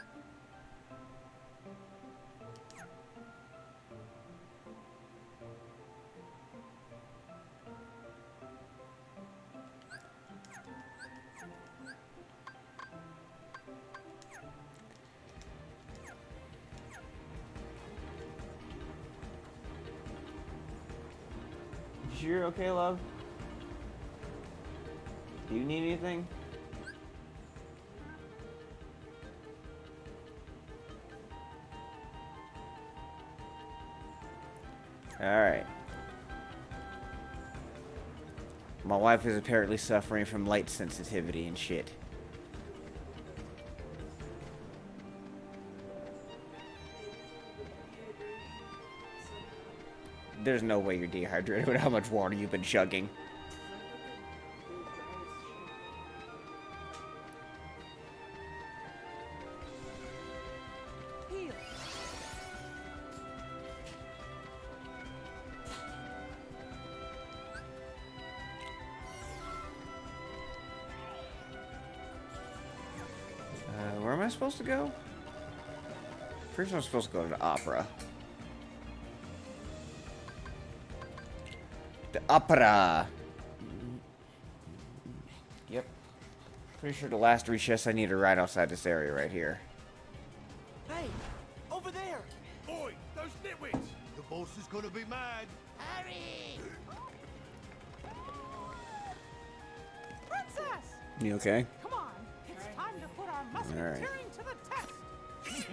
You sure you're okay, love? Do you need anything? Alright. My wife is apparently suffering from light sensitivity and shit. There's no way you're dehydrated with how much water you've been chugging. Heal. Uh, where am I supposed to go? Pretty sure I'm supposed to go to the opera. The opera! Yep. Pretty sure the last three chests I need are right outside this area right here. Hey, over there. Oi, those nitwits! The boss is gonna be mad. Hurry! Princess! You okay? Come on, it's time to put our musketeering to the test.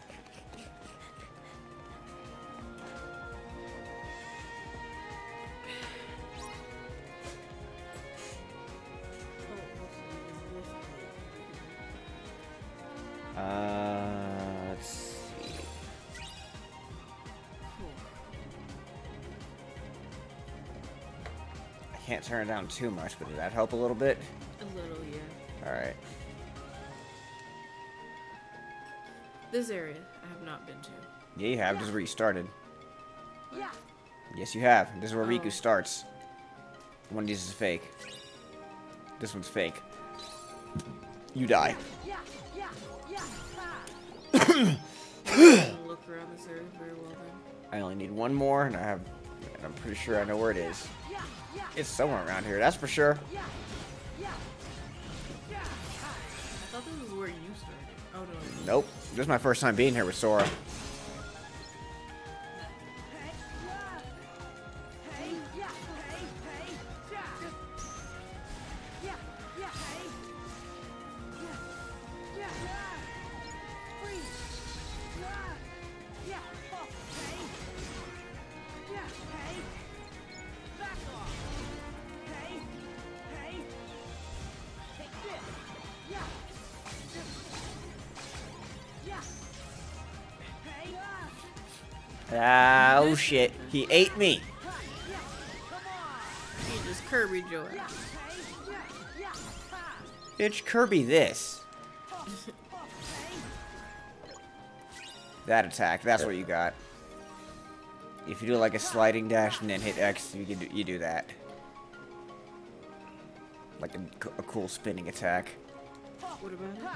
Uh, let's see. I can't turn it down too much, but did that help a little bit? A little, yeah. All right. This area I have not been to. Yeah, you have. This is where you started. Yeah. Yes, you have. This is where Oh. Riku starts. One of these is fake. This one's fake. You die. Yeah. Yeah. Yeah. Ha. I don't look around this area very well then. I only need one more, and I have. And I'm pretty sure I know where it is. Yeah. Yeah. It's somewhere around here. That's for sure. Yeah. Yeah. Yeah. I thought this was where you started. Oh no. Nope. This is my first time being here with Sora. Hey. Yeah. Hey. Yeah. Hey. Hey. Yeah. Yeah. Yeah. Hey. Yeah. Yeah. Yeah. Freeze. Yeah. Yeah. Oh. Hey. Yeah. Hey. Back off. Hey. Hey. Take this. Yeah. Yeah. Hey. Ah, oh shit. He ate me. Yeah. Come on. You just Kirby Joe. Yeah. Hey. Yeah. Yeah. Ha. Bitch, Kirby this. Oh. Oh. Hey. That attack. That's what you got. If you do like a sliding dash and then hit X, you can do, you do that. Like a, a cool spinning attack. What about it?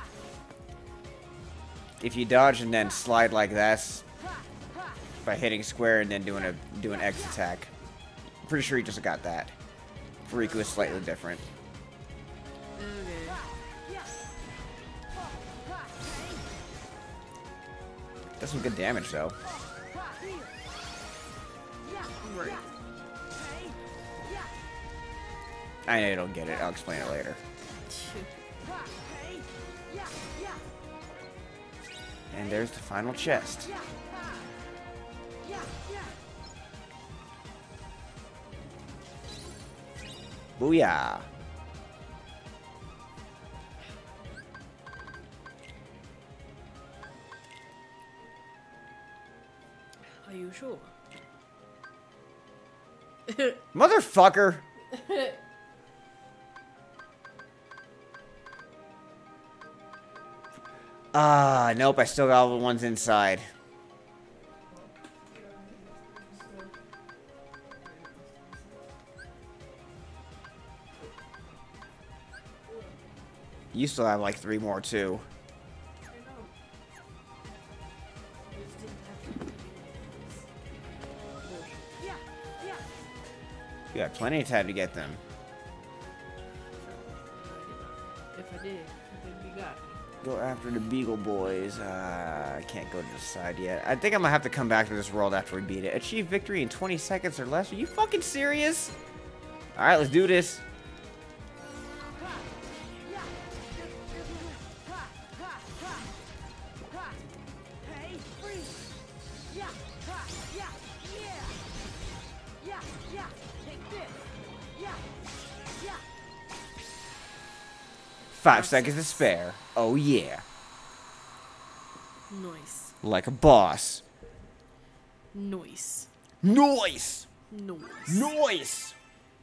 If you dodge and then slide like that by hitting square and then doing a do an X attack. I'm pretty sure you just got that. Riku is slightly different. Okay. Yeah. Oh. Ha. Hey. Does some good damage though. Ha. Here. Yeah. Right. Yeah. Hey. Yeah. I know you don't get it. I'll explain it later. Ha. Hey. Yeah. Yeah. And there's the final chest. Yeah. Ha. Yeah. Yeah. Booyah! Are you sure? Motherfucker! Ah, nope, I still got all the ones inside. You still have like three more too. Yeah. Yeah. You got plenty of time to get them. If I did, then you got me. Go after the Beagle Boys. Uh, I can't go to the side yet. I think I'm gonna have to come back to this world after we beat it. Achieve victory in twenty seconds or less. Are you fucking serious? Alright, let's do this. Ha. Yeah. Ha. Ha. Ha. Ha. Hey. Freeze. Yeah. Ha. Yeah. Yeah. Yeah. Yeah. Take this. Yeah. Yeah. Five seconds to spare. Oh yeah. Nice. Like a boss. Noise. Noise! Noise. Noise!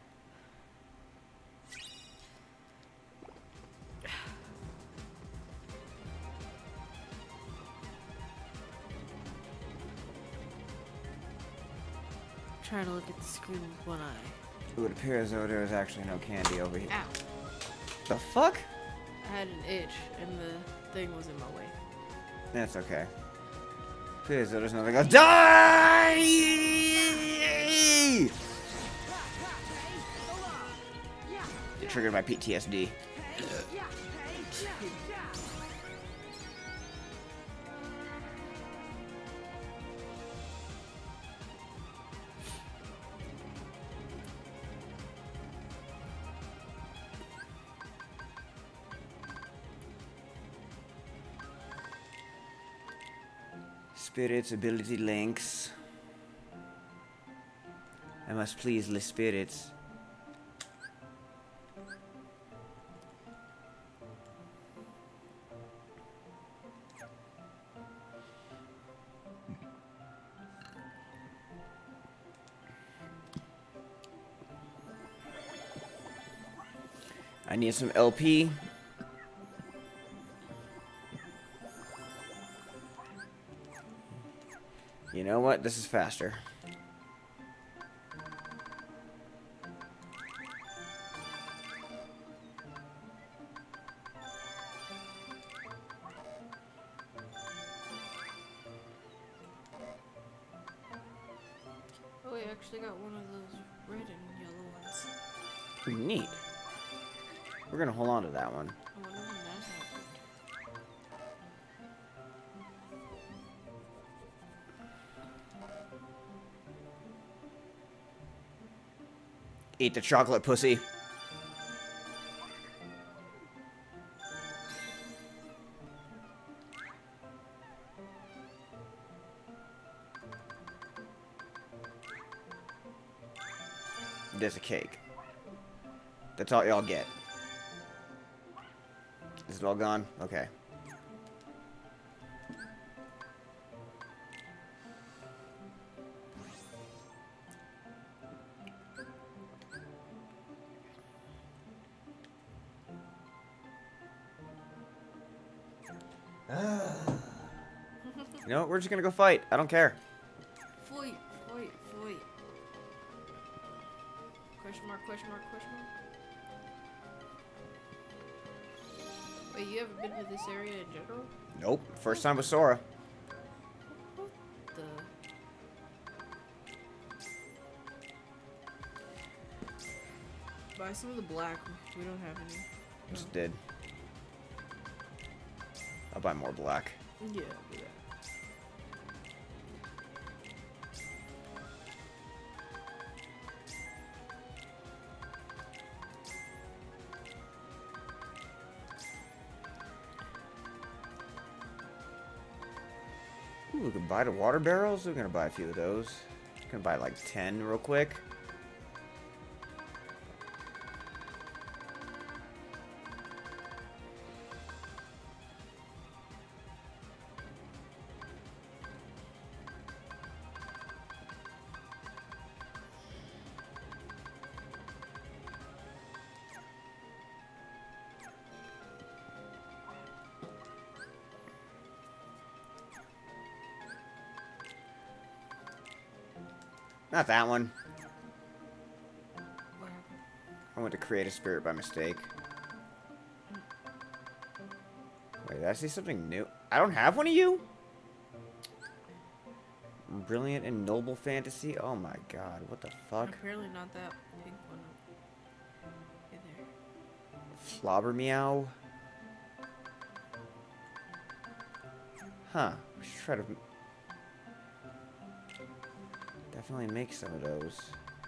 Trying to look at the screen with one eye. It would appear as though there is actually no candy over here. Ow. The fuck? I had an itch and the thing was in my way. That's okay. Appears as though there's nothing else. Die! It triggered my P T S D. Spirits, ability links. I must please the spirits. I need some L P. You know what? This is faster. Oh, I actually got one of those red and yellow ones. Neat. We're gonna hold on to that one. I wonder when that happened. Eat the chocolate, pussy. There's a cake. That's all y'all get. Is it all gone? Okay. You know what? We're just gonna go fight. I don't care. Fight, fight, fight. Question mark, question mark, question mark. Wait, you haven't been to this area in general? Nope. First time with Sora. What the? Buy some of the black. We don't have any. Just did. I'll buy more black. Yeah, do that. Ooh, we can buy the water barrels. We're gonna buy a few of those. Gonna buy like ten real quick. Not that one. What happened? I went to create a spirit by mistake. Wait, did I see something new? I don't have one of you? Brilliant and noble fantasy? Oh my god, what the fuck? Apparently not that pink one. Hey there. Flobber meow? Huh. We should try to... definitely make some of those.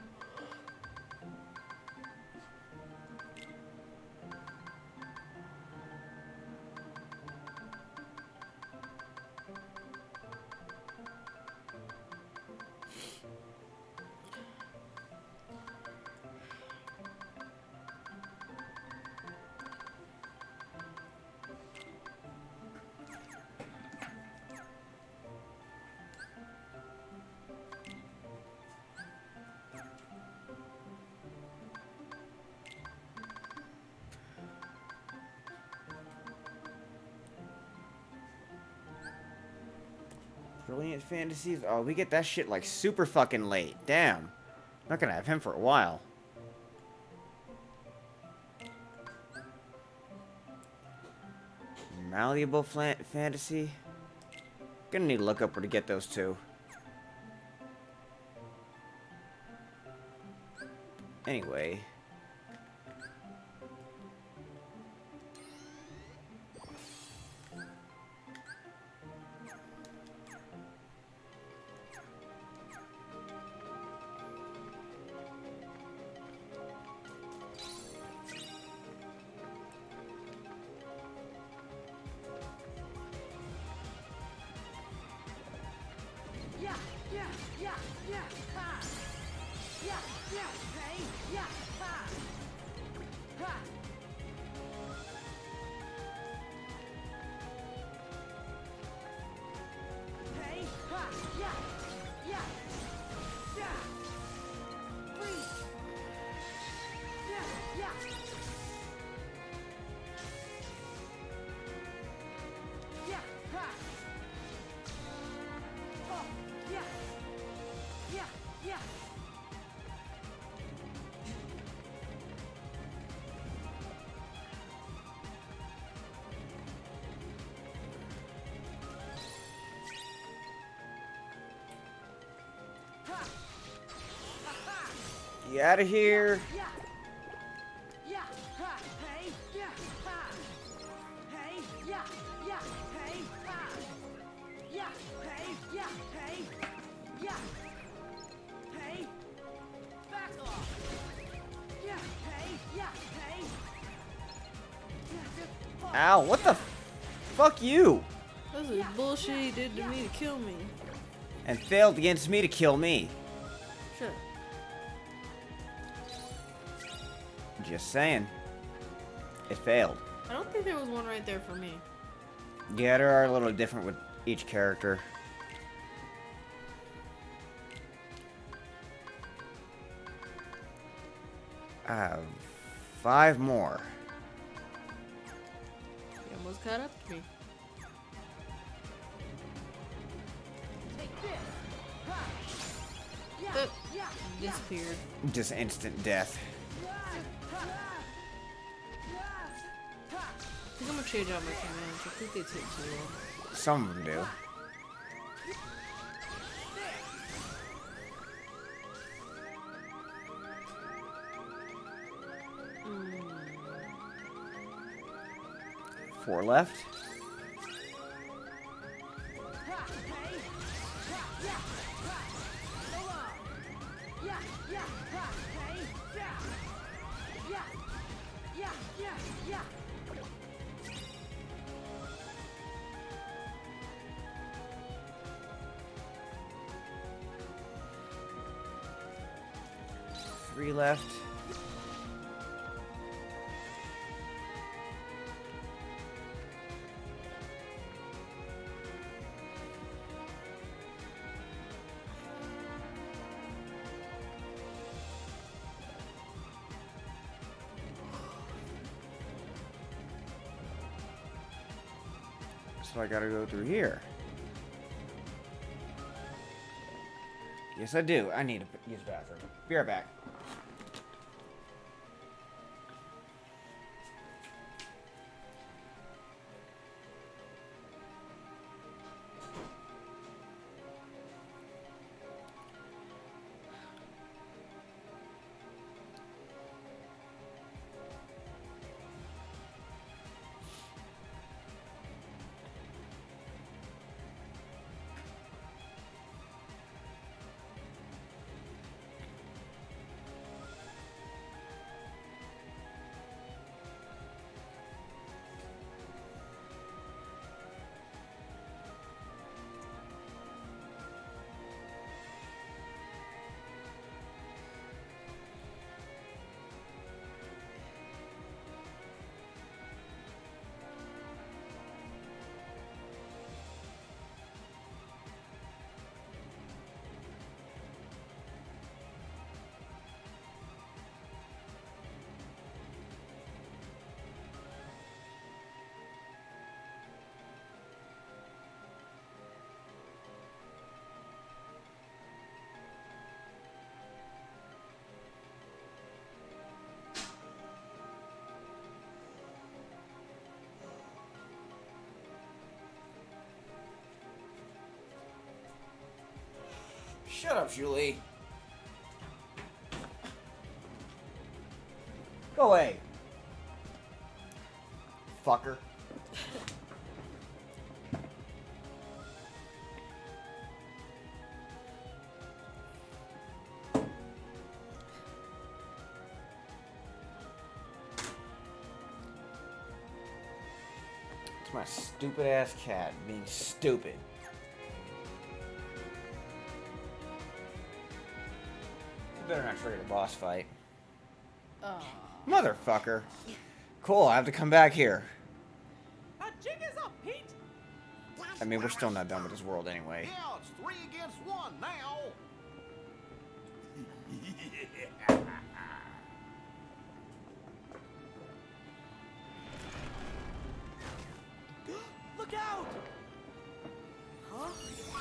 Brilliant fantasies? Oh, we get that shit like super fucking late. Damn. Not gonna have him for a while. Malleable fantasy? Gonna need to look up where to get those two. Anyway. Yeah, yeah, yeah, ha. Yeah, yeah, hey, yeah, ha. Ha. Hey, ha, yeah, yeah, yeah. Freeze. Yeah, yeah. Yeah, ha. Oh, yeah. Yeah, yeah. Ha. Ha, ha. Get out of here. Yeah. Yeah. Ha. Hey. Yeah. Ha. Hey. Yeah. Yeah. Hey. Ha. Yeah. Hey. Yeah. Hey. Yeah. Hey. Back off. Yeah. Hey. Yeah. Hey. Yeah. Just. Oh, Ow, what the f- fuck you? This is bullshit he did to me to kill me. And failed against me to kill me. Shut up. Just saying. It failed. I don't think there was one right there for me. Yeah, they are a little different with each character. I have five more. You almost caught up to me. take this. Ha. Yeah. Uh, Yeah. Yeah. disappeared. Just instant death. Yeah. Ha. Yeah. Ha. I think I'm gonna change out my commands. I think they take too long. Some of them do. Four left. Ha. Hey. Ha. Yeah. Ha. Go on. Yeah. Yeah. Ha. Hey. Yeah. Yeah. Yeah. Yeah. Yeah. Three left. So I gotta go through here. Yes, I do. I need to use the bathroom. Be right back. Shut up, Julie. Go away. Fucker. It's my stupid ass cat being stupid. Better not trigger the boss fight. Oh. Motherfucker. Cool, I have to come back here. A jig is up, Pete. I mean, we're still not done with this world anyway. Yeah, it's three against one now. Look out! Huh?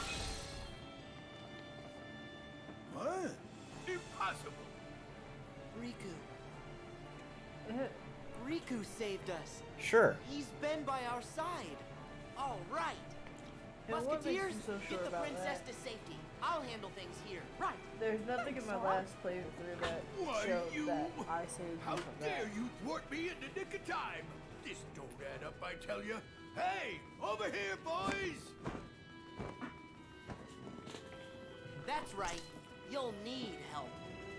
What? Impossible. Riku. Riku saved us. Sure. He's been by our side. All right. And what makes Musketeers, you so sure get the about princess that? to safety. I'll handle things here. Right. There's nothing in my last playthrough that Why, showed you- that I saved How you from dare that. you thwart me in the nick of time? This don't add up, I tell you. Hey, over here, boys! That's right. You'll need help.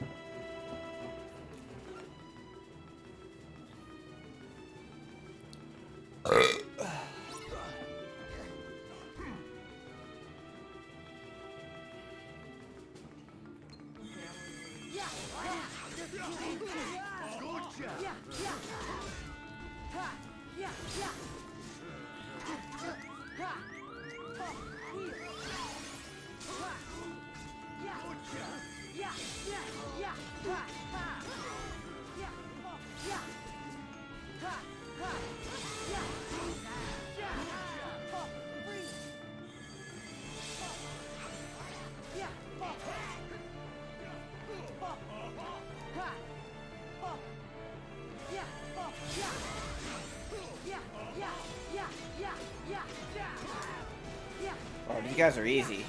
Oh, these guys are easy.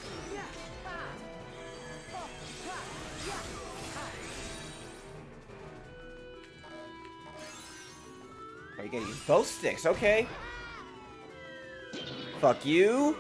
Oh, you gotta use both sticks, okay. Fuck you.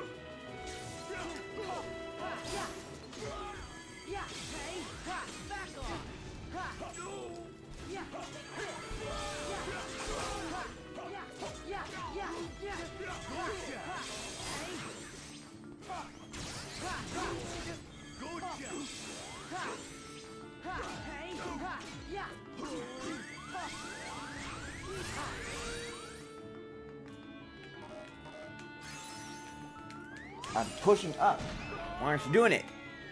I'm pushing up. Why aren't you doing it?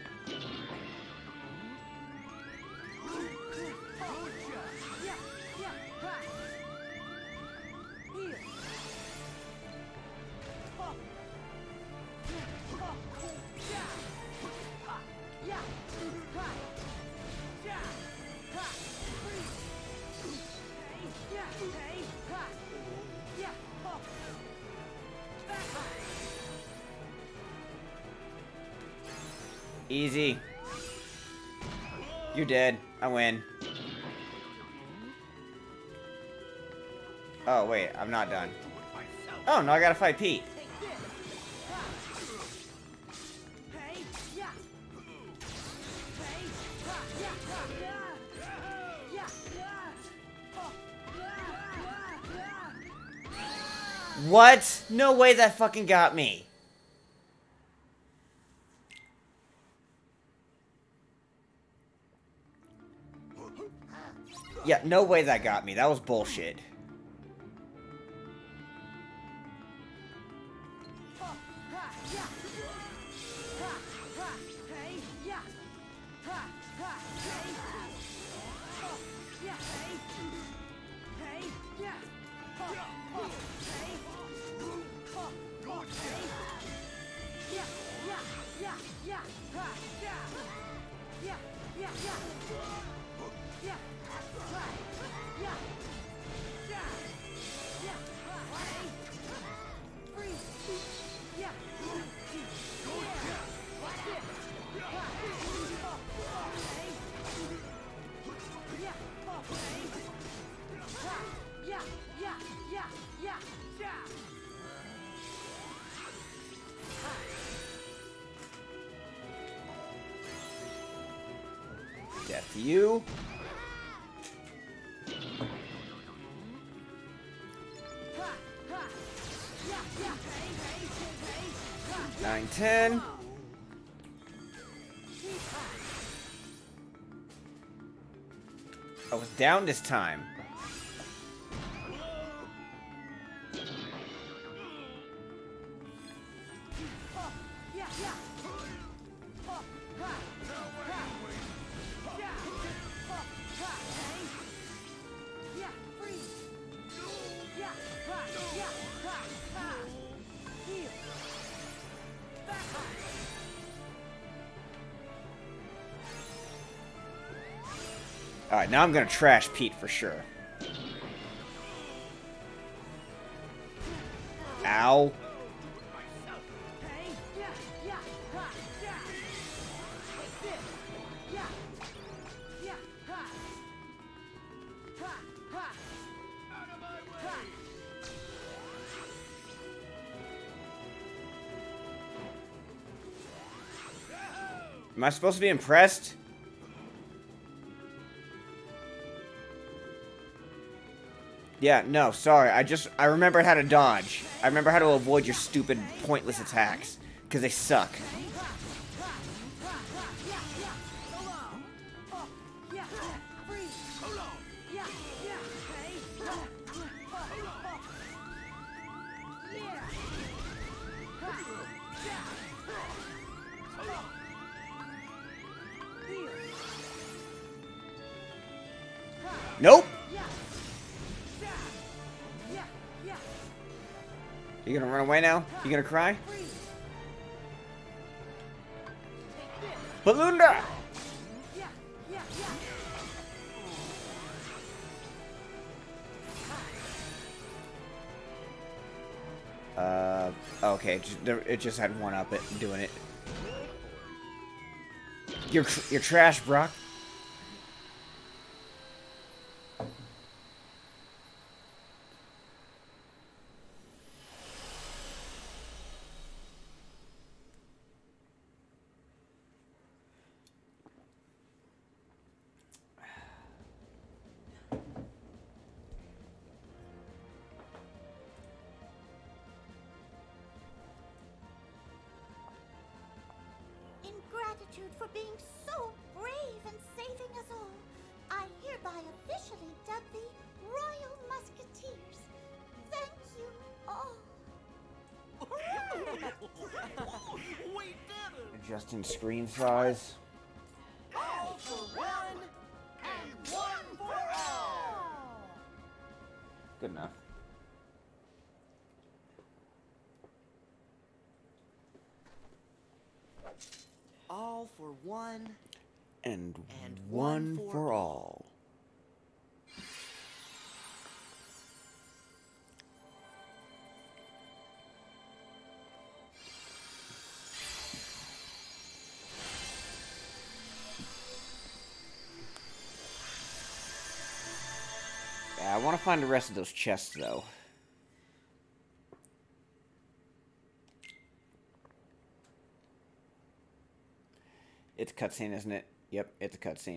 Easy. You're dead. I win. Oh, wait. I'm not done. Oh, no, I gotta fight Pete. What? No way that fucking got me. Yeah, no way that got me. That was bullshit. Death to you. Nine, ten. I was down this time. Yeah, yeah. Oh, ha, ha. Yeah. Oh, ha, hey. Yeah, freeze. Yeah, ha, yeah, ha, ha. Heal. That high. Alright, now I'm gonna trash Pete for sure. Ow. Hey, yeah, yeah, ha, yeah. Like this. Yeah. Yeah, ha. Ha, ha. Out of my way. Am I supposed to be impressed? Yeah, no, sorry. I just, I remember how to dodge. I remember how to avoid your stupid, pointless attacks. Because they suck. Nope. You gonna run away now? You gonna cry? Balloonda! Uh, okay, it just had one up it doing it. You're you're trash, Brock. In gratitude for being so brave and saving us all, I hereby officially dub thee Royal Musketeers. Thank you all. We did it! Adjusting screen size. All for one, and one for all! Good enough. All for one. And, And one, one for, for all. Yeah, I want to find the rest of those chests, though. It's a cutscene, isn't it? Yep, it's a cutscene.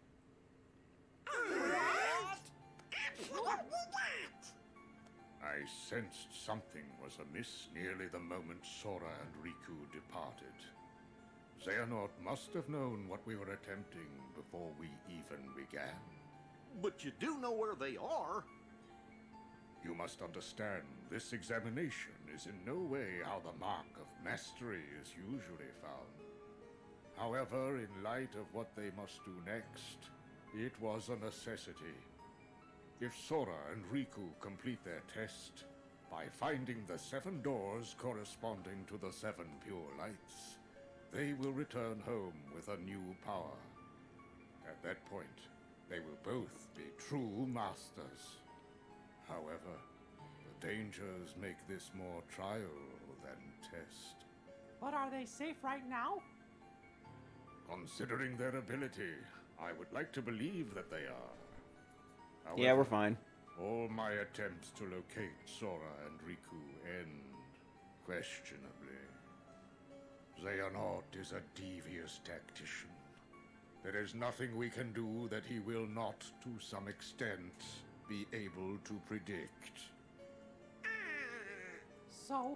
I sensed something was amiss nearly the moment Sora and Riku departed. Xehanort must have known what we were attempting before we even began. But you do know where they are. You must understand, this examination is in no way how the mark of mastery is usually found. However, in light of what they must do next, it was a necessity. If Sora and Riku complete their test, by finding the seven doors corresponding to the seven pure lights, they will return home with a new power. At that point, they will both be true masters. However, the dangers make this more trial than test. But are they safe right now? Considering their ability, I would like to believe that they are. However, Yeah, we're fine. all my attempts to locate Sora and Riku end questionably. Xehanort is a devious tactician. There is nothing we can do that he will not, to some extent, be able to predict. So,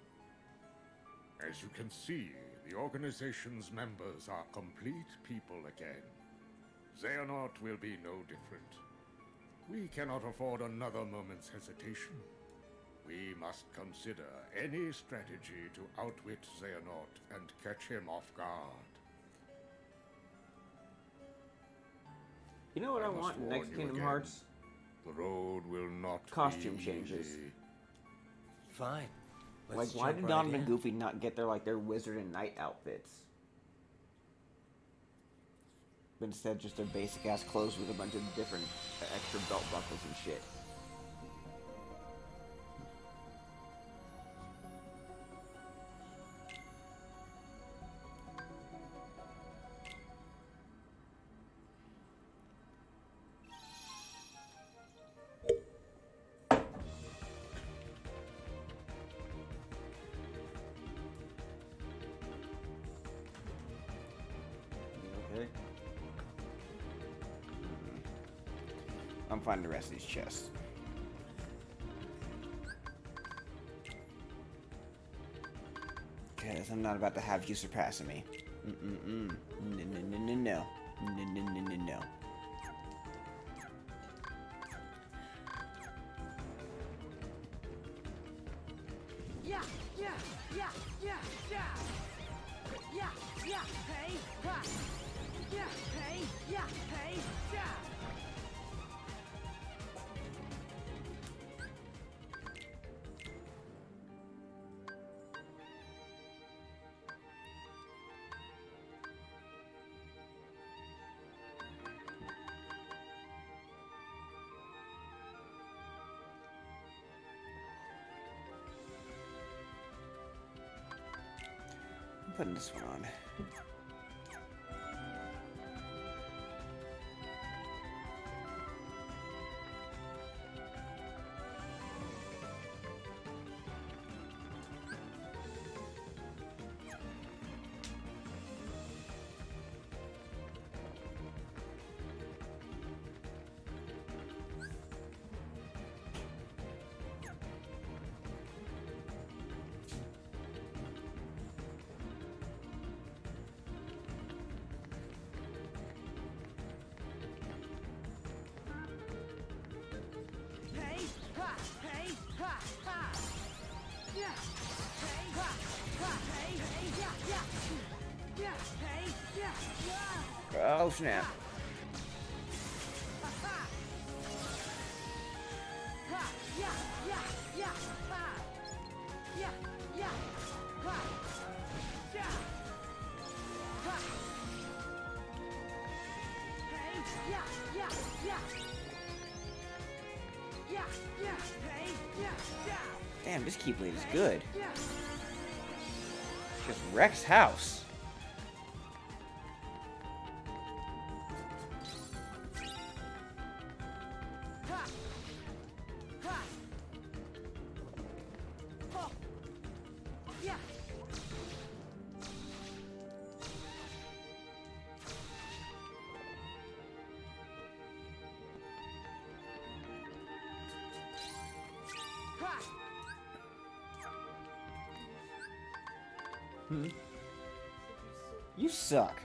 As you can see, the organization's members are complete people again. Xehanort will be no different. We cannot afford another moment's hesitation. We must consider any strategy to outwit Xehanort and catch him off guard. You know what I, I want in must next warn you Kingdom again. Hearts? The road will not Costume be changes. easy. Fine. Like, Let's why jump did right Donald in. and Goofy not get their, like, their wizard and knight outfits? But instead, just their basic-ass clothes with a bunch of different uh, extra belt buckles and shit. Okay. I'm finding the rest of these chests. Because I'm not about to have you surpassing me. Mm-mm-mm. No, no, no, no, no. No, no, no, no, no. Yeah, yeah, yeah, yeah, yeah. Yeah, yeah, hey, ha. Yeah, hey, yeah, hey, yeah. I'm putting this one on. Hey, ha, hey, ha, ha. Yeah, hey, ha, ha, hey, hey, yeah, yeah. Yeah, hey, yeah, yeah. Oh, snap. Ha, ha. Ha, yeah, yeah, yeah, ha. Yeah, yeah, ha. Yeah. Ha. Hey, yeah, yeah, yeah. Yeah, yeah, hey, yeah, yeah. Damn, this Keyblade is good. Yeah. Just Rex house. Ha. Ha. Oh. Yeah. Ha. Hmm. You suck.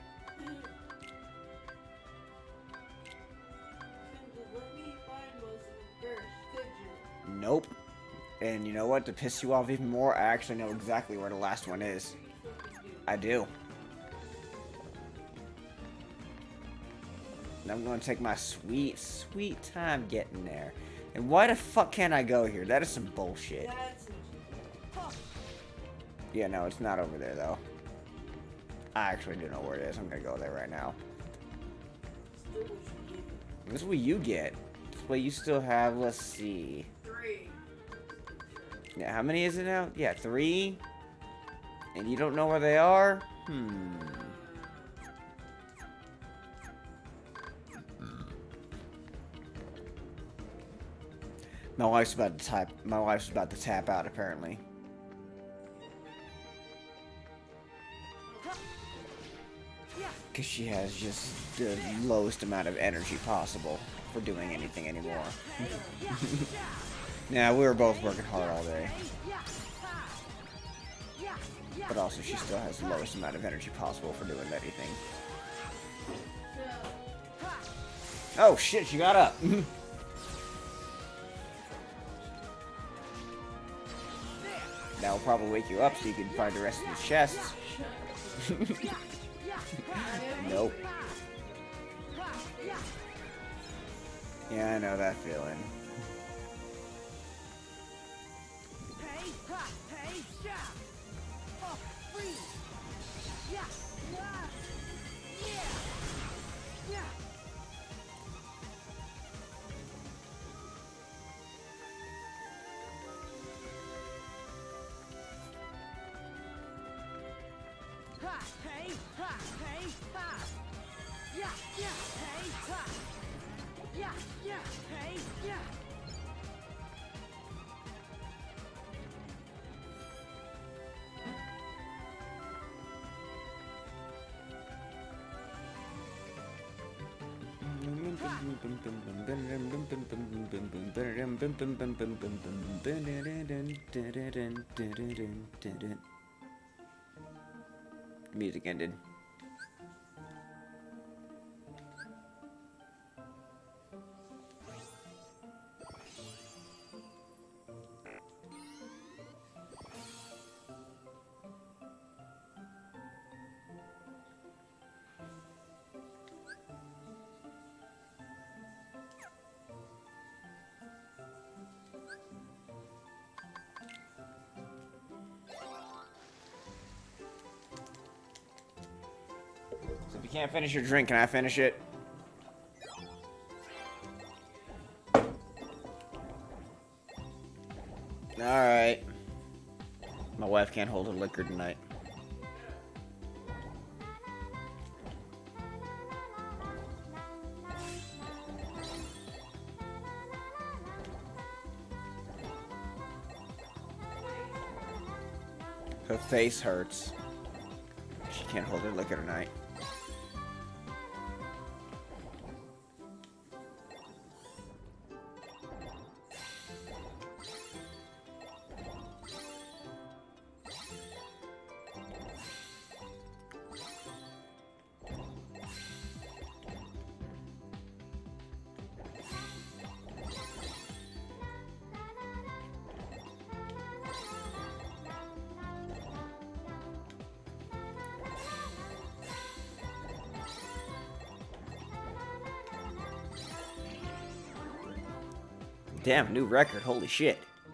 Nope. And you know what? To piss you off even more, I actually know exactly where the last one is. I do. And I'm going to take my sweet, sweet time getting there. And why the fuck can't I go here? That is some bullshit. Yeah, no, it's not over there, though. I actually do know where it is. I'm going to go there right now. This is what you get. This is what you still have. Let's see. Three. Yeah, how many is it now? Yeah, three. And you don't know where they are? Hmm. My wife's about to type. My wife's about to tap out, apparently. Because she has just the lowest amount of energy possible for doing anything anymore. Yeah, we were both working hard all day. But also, she still has the lowest amount of energy possible for doing anything. Oh shit, she got up. That will probably wake you up so you can find the rest of the chests. Nope. Yeah, I know that feeling. Music ended. So if you can't finish your drink, can I finish it? Alright. My wife can't hold her liquor tonight. Her face hurts. She can't hold her liquor tonight. Damn, new record. Holy shit.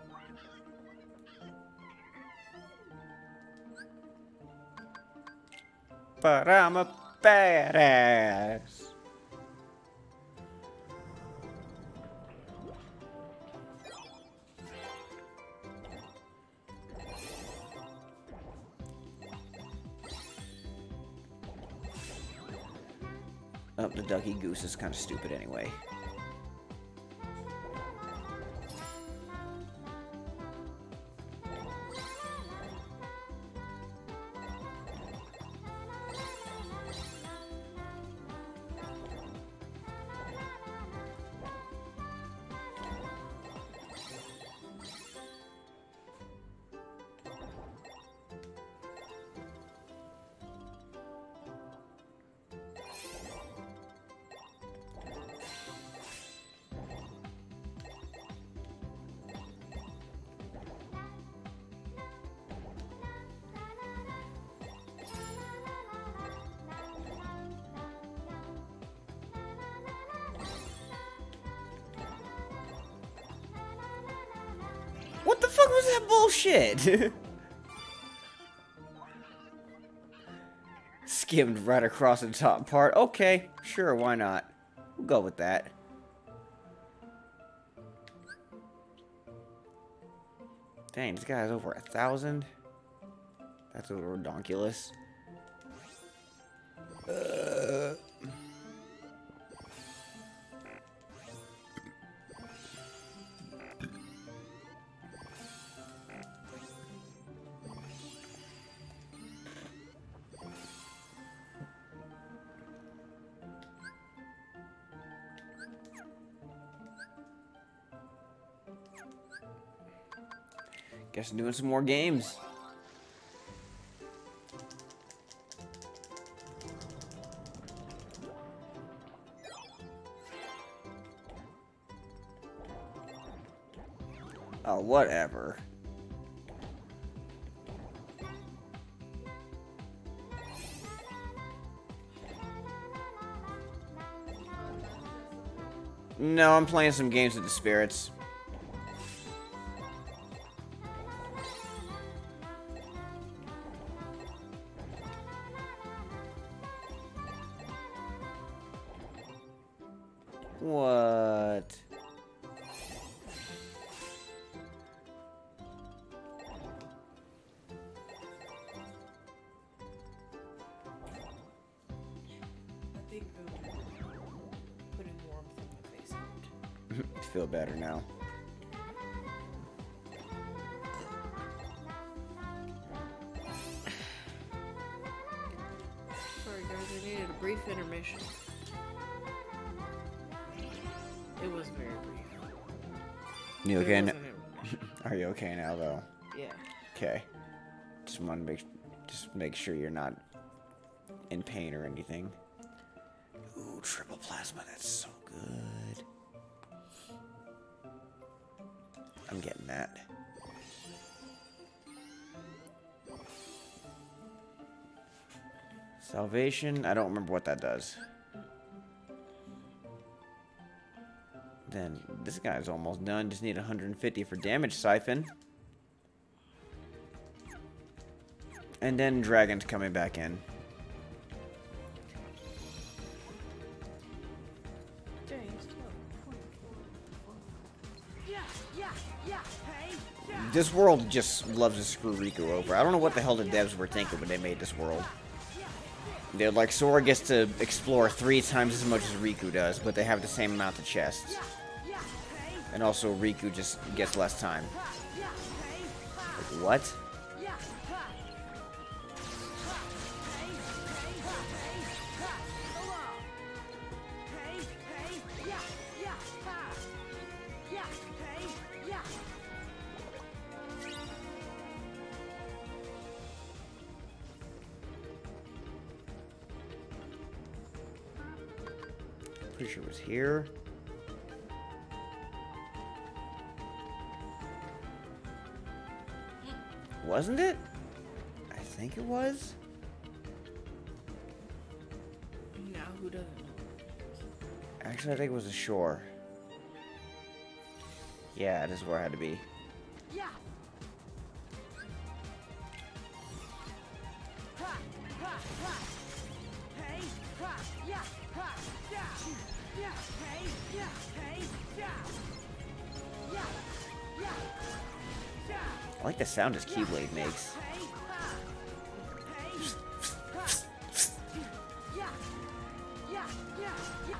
But I'm a badass. Oh, the Ducky Goose is kind of stupid anyway. What the fuck was that bullshit? Skimmed right across the top part. Okay, sure, why not? We'll go with that. Dang, this guy has over a thousand. That's a little redonkulous. Uh... Guess I'm doing some more games. Oh, whatever. No, I'm playing some games with the spirits. What? I think um, putting warmth on my face helped. Feel better now. Sorry guys, I needed a brief intermission. It was very brief. You But okay? it n- wasn't it. Are you okay now, though? Yeah. Okay. Just want to make, just make sure you're not in pain or anything. Ooh, triple plasma. That's so good. I'm getting that. Salvation. I don't remember what that does. Then this guy's almost done. Just need one hundred fifty for damage siphon. And then dragon's coming back in. Dang, still. Yeah, yeah, yeah, hey, yeah. This world just loves to screw Riku over. I don't know what the hell the devs were thinking when they made this world. They're like, Sora gets to explore three times as much as Riku does, but they have the same amount of chests. And also, Riku just gets less time. Like, what? Pretty sure it was here. Wasn't it? I think it was. Now who doesn't know? Actually, I think it was the shore. Yeah, this is where I had to be. Yeah. Ha, ha, ha. Hey, ha, yeah, ha, yeah. Yeah, hey, yeah, hey, yeah. Yeah, yeah, yeah. I like the sound his Keyblade makes. Hey, ha. Hey, ha. Yeah, yeah, yeah, yeah.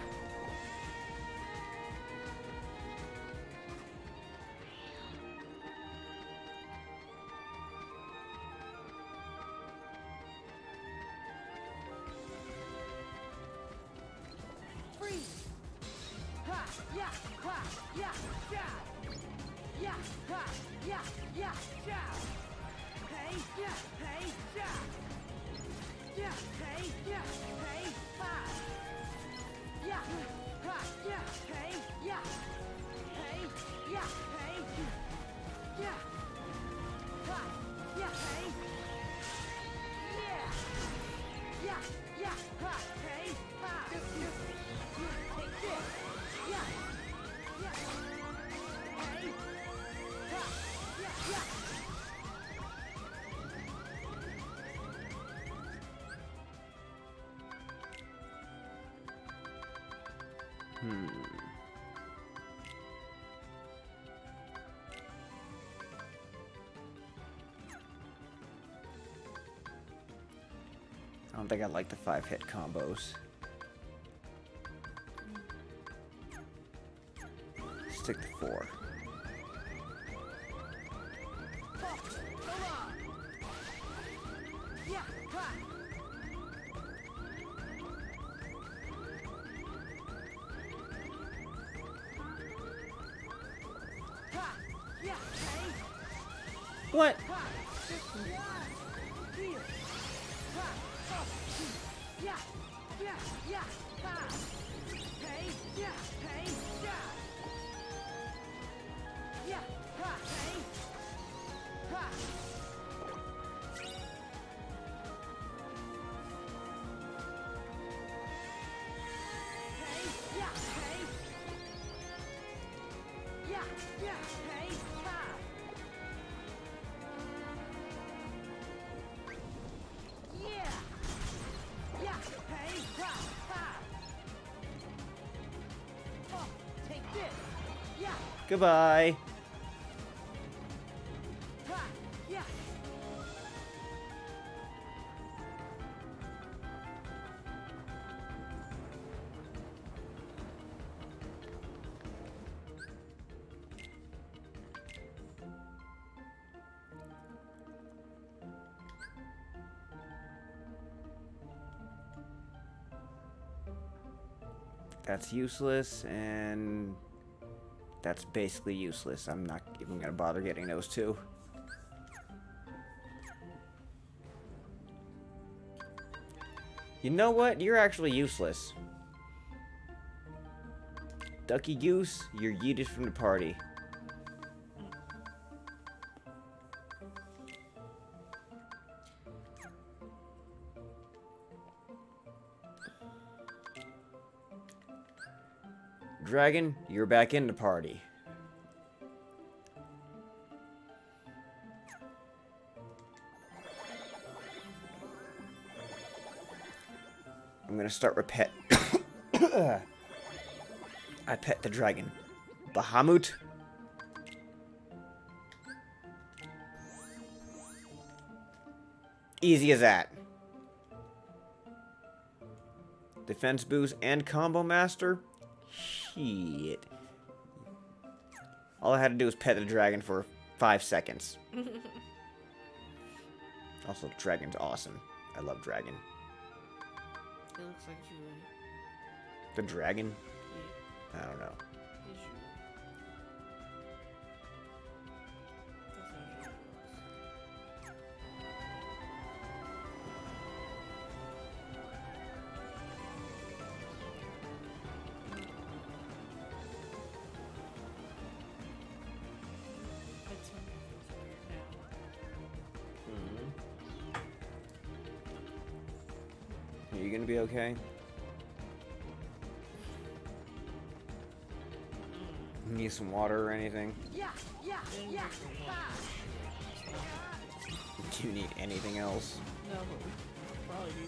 Freeze! Ha! Yeah! Ha! Yeah! Yeah! Yeah! Ha! Yeah! Yeah! Yeah! Hey! Yeah! Hey! Yeah! Yeah! Hey! Yeah! Hey! Ha! Yeah! Ha! Yeah! Hey! Yeah! Hey! Yeah! Hey! Yeah! Ha! Yeah! Hey! Yeah! Yeah! Yeah! Ha! Hey! Ha! Take this! Yeah! Yeah! Hey! Ha! Yeah! Yeah! Hmm. I don't think I like the five hit combos. Stick to four. Come on! Yeah! Ha! Ha! Yeah! Hey! What? Ha! Deal! Ha! Oh! Yeah! Yeah! Yeah! Ha! Hey! Yeah! Hey! Yeah! Yeah! Goodbye. That's useless, and that's basically useless. I'm not even gonna bother getting those two. You know what? You're actually useless. Ducky Goose, you're yeeted from the party. Dragon, you're back in the party. I'm gonna start with pet. I pet the dragon. Bahamut. Easy as that. Defense boost and combo master. Shit. All I had to do was pet the dragon for five seconds. Also, dragon's awesome. I love dragon. It looks like you. The dragon? Yeah. I don't know. It's you. That's how it looks. My tummy feels weird now. Are you gonna be okay? Need some water or anything? Yeah, yeah, yeah. Do you need anything else? No, but we probably need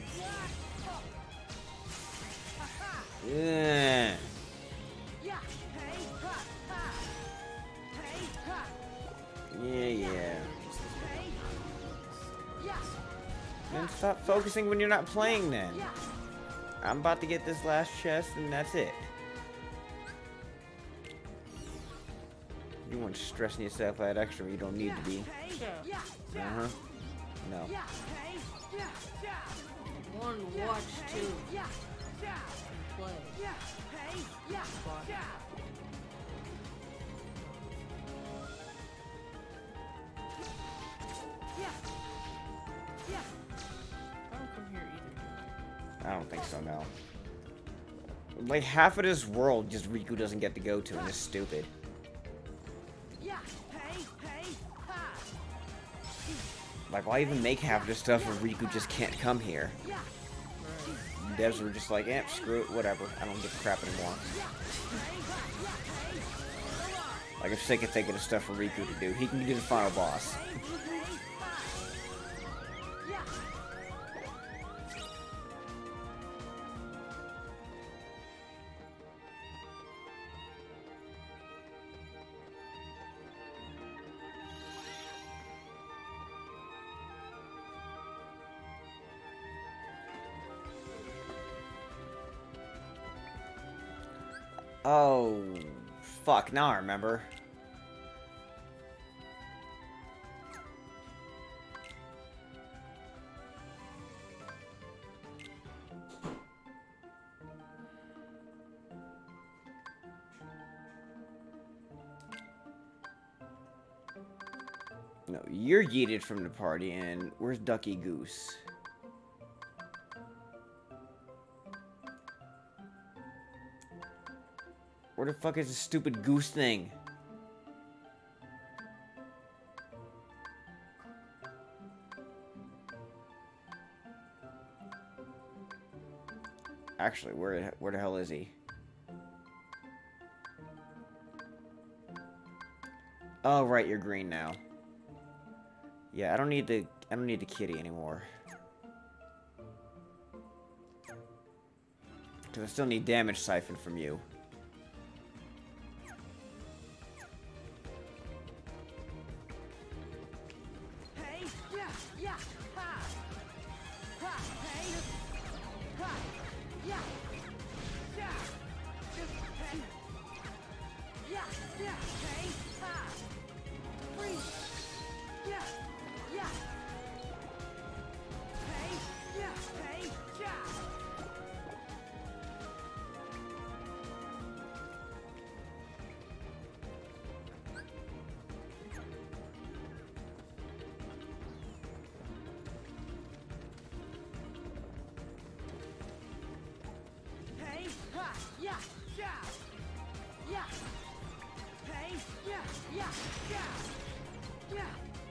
some gas. Yeah. Yeah, hey, ha, ha. Hey, ha. Yeah, yeah. Hey. Yeah. Then stop focusing when you're not playing then. Yeah. I'm about to get this last chest and that's it. You weren't stressing yourself out extra when you don't need to be. Yeah. Uh-huh. No. Yeah. Hey. Yeah. Yeah. One, watch, two, Yeah. Yeah. and play. Yeah. Hey. Yeah. Spot. Yeah. Yeah. Yeah. I don't come here either. I don't think so, no. Like, half of this world just Riku doesn't get to go to, and it's stupid. Yeah. Hey. Hey. Ha. Like, why even make half of this stuff if Riku just can't come here? Yeah. Devs were just like, eh, screw it, whatever. I don't give a crap anymore. Like, I'm sick of thinking of stuff for Riku to do. He can do the final boss. Oh, fuck, now I remember. No, you're yeeted from the party, and where's Ducky Goose? Where the fuck is the stupid goose thing? Actually, where where the hell is he? Oh, right, you're green now. Yeah, I don't need the I don't need the kitty anymore. Because I still need damage siphon from you. Hey, yeah, yeah, ha. Ha, hey. Ha, yeah. Yeah. Just hey. Yeah, yeah, hey, ha. Freeze. Yeah, yeah. Hey, yeah, hey, yeah. Hey, ha, yeah, yeah. Yeah. Hey, yeah, yeah, yeah. Yeah.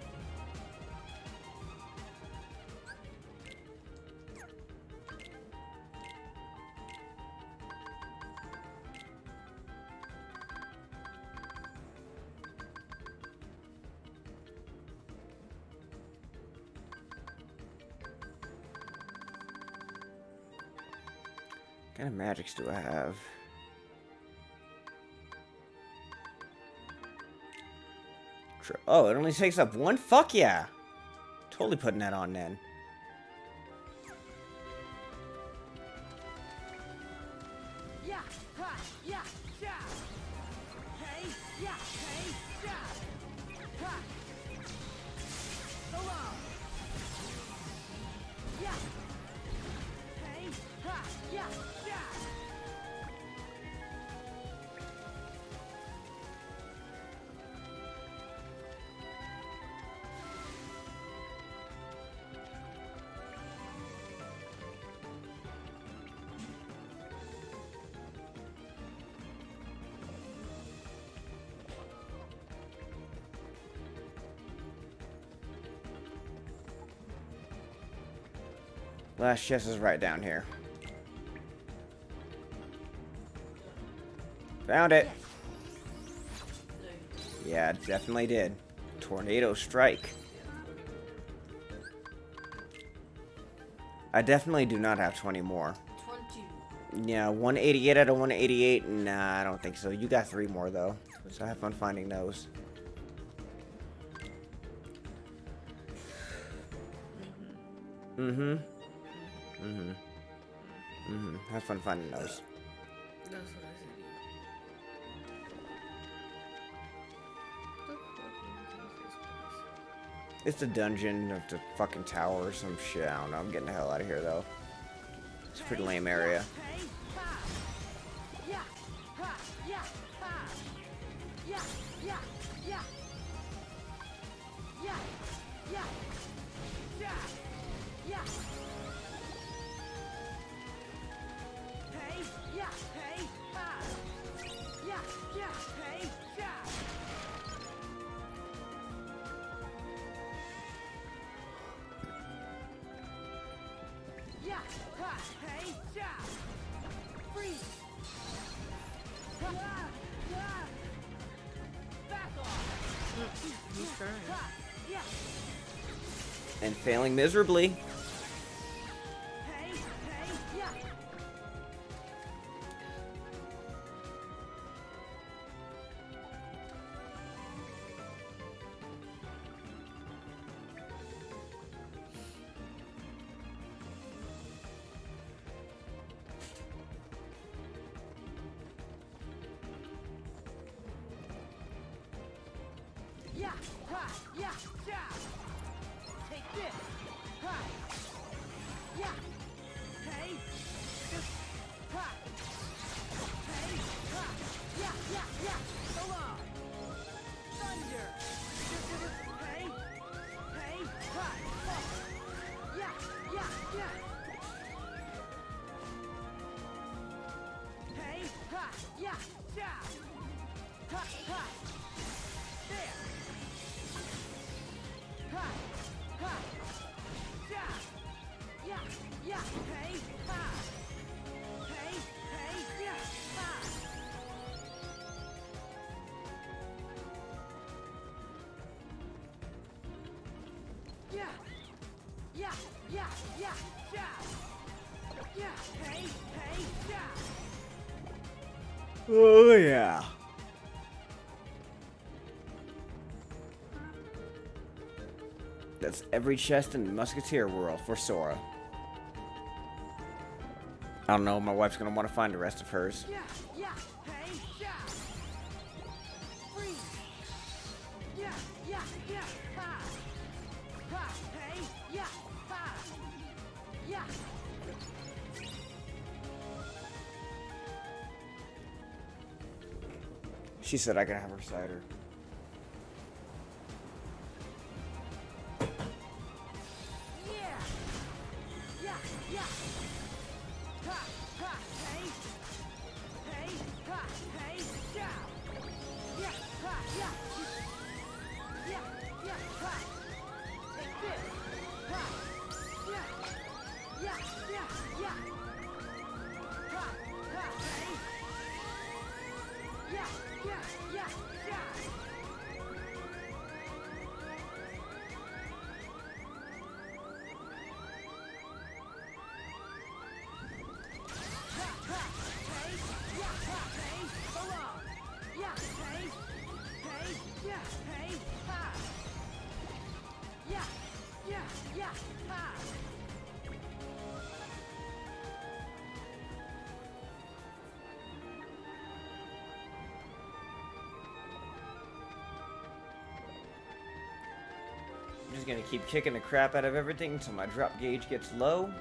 What kind of magics do I have? Tr- Oh, it only takes up one? Fuck yeah! Totally putting that on then. Yeah, ha, yeah, yeah. Hey, yeah, hey, yeah. Ha. So long. Yeah. Hey, ha, yeah, yeah. Last chest is right down here. Found it! Yeah, it definitely did. Tornado strike. I definitely do not have twenty more. twenty. Yeah, one eighty-eight out of one eighty-eight? Nah, I don't think so. You got three more, though. So have fun finding those. Mm-hmm. Mm-hmm. Mm-hmm. Have fun finding those. That's what I said. It's the dungeon of the fucking tower or some shit. I don't know. I'm getting the hell out of here, though. It's a pretty lame area. Hey, ha. Yeah, ha, yeah, ha. Yeah, yeah, yeah. Yeah, yeah. Yeah, yeah. Hey, yeah, hey, ha. Yeah, yeah, hey, yeah. Yeah, ha, hey, yeah. Freeze. Ha, yeah. Back off. He's trying. Ha, yeah. And failing miserably. Hey, hey, yeah. Yeah, ha, yeah, yeah. Take this. Ha. Yeah. Hey. Just. Ha. Hey. Ha. Yeah, yeah, yeah. So long. Thunder. Hey. Hey. Ha. Ha. Yeah, yeah, yeah. Hey. Ha. Yeah, yeah. Ha, ha. There. Ha. Ha. Yeah. Yeah. Yeah. Hey. Ha. Oh yeah. That's every chest in the Musketeer world for Sora. I don't know, my wife's gonna want to find the rest of hers. Yeah, yeah, hey, yeah. Freeze. Yeah, yeah, yeah, ha. Ha, hey, yeah, ha. Yeah. She said I could have her cider. Yeah. Yeah, yeah. Ha, ha, hey. Hey, ha, hey, yeah. Yeah, ha, yeah. Yeah, yeah, ha. Take this. Ha. Yeah. Yeah, yeah, yeah. Ha, ha, hey. Yeah, yeah, yeah, yeah. I'm just gonna keep kicking the crap out of everything until my drop gauge gets low.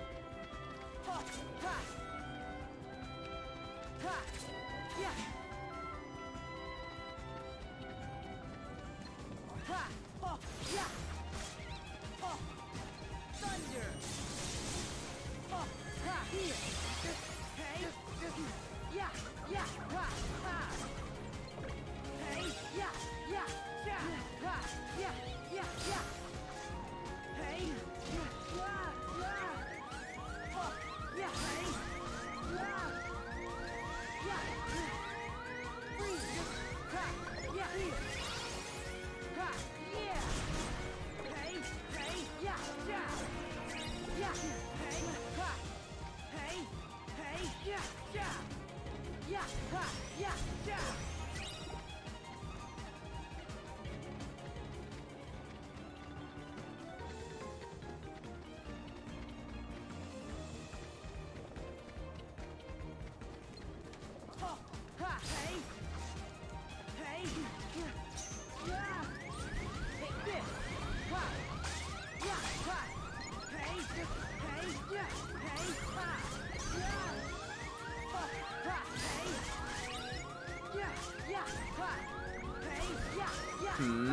Hmm.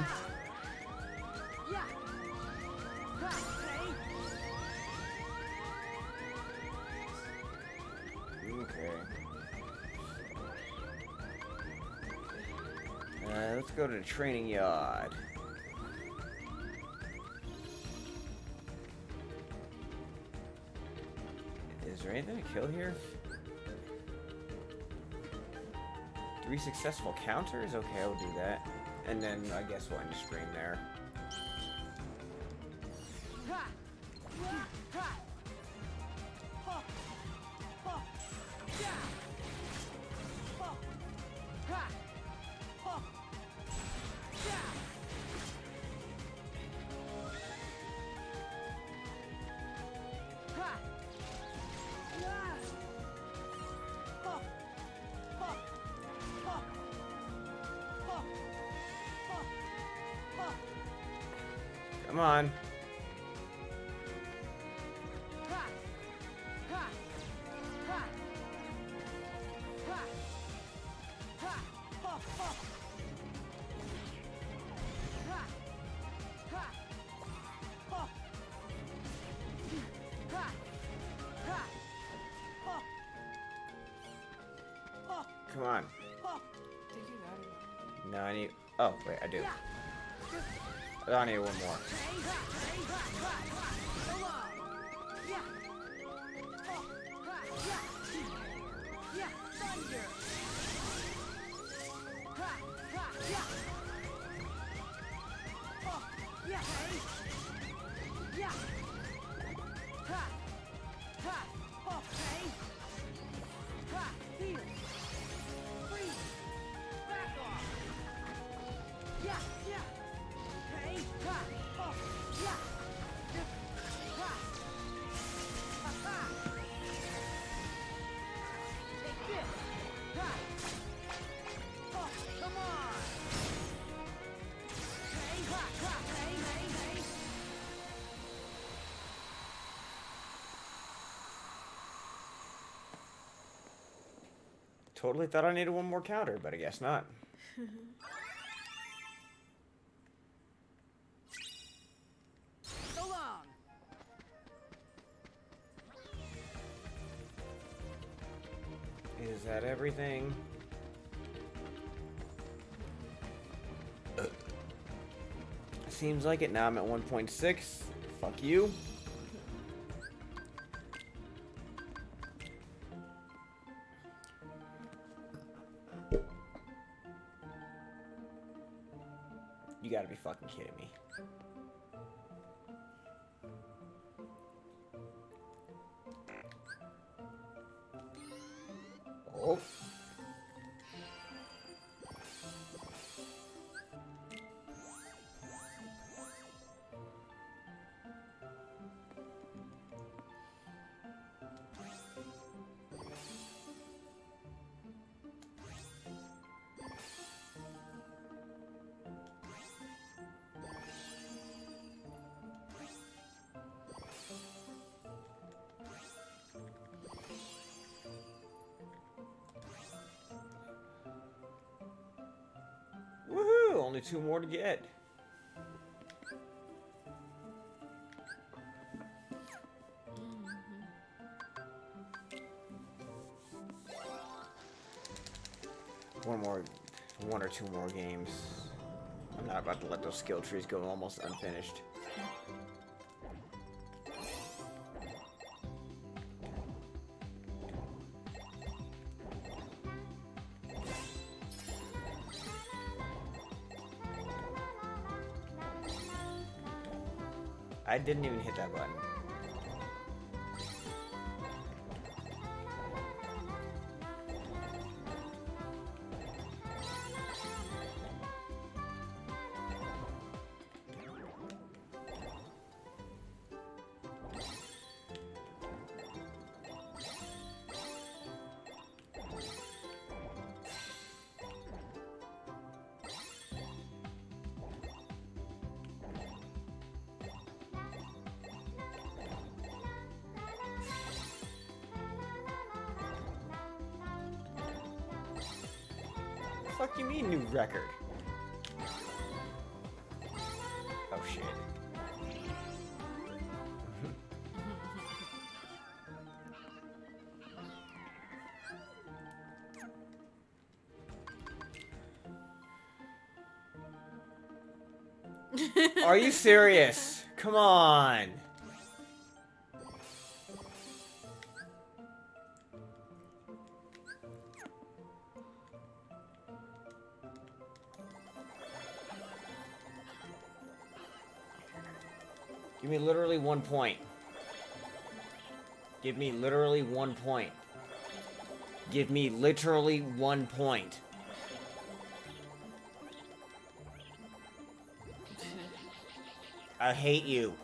Okay. Uh, let's go to the training yard. Is there anything to kill here? Three successful counters? Okay, I'll do that. And then I guess we'll end the stream there. Come on. Come on. Did you got it? No, I need... Oh, wait, I do. I need one more. Totally thought I needed one more counter, but I guess not. So long. Is that everything? Seems like it. Now I'm at one point six. Fuck you. You gotta be fucking kidding me. Oh. Woohoo! Only two more to get. One more, one or two more games. I'm not about to let those skill trees go almost unfinished. I didn't even hit that button. What the fuck you mean, new record? Oh shit. Are you serious? Come on. Give me literally one point. Give me literally one point. Give me literally one point. I hate you.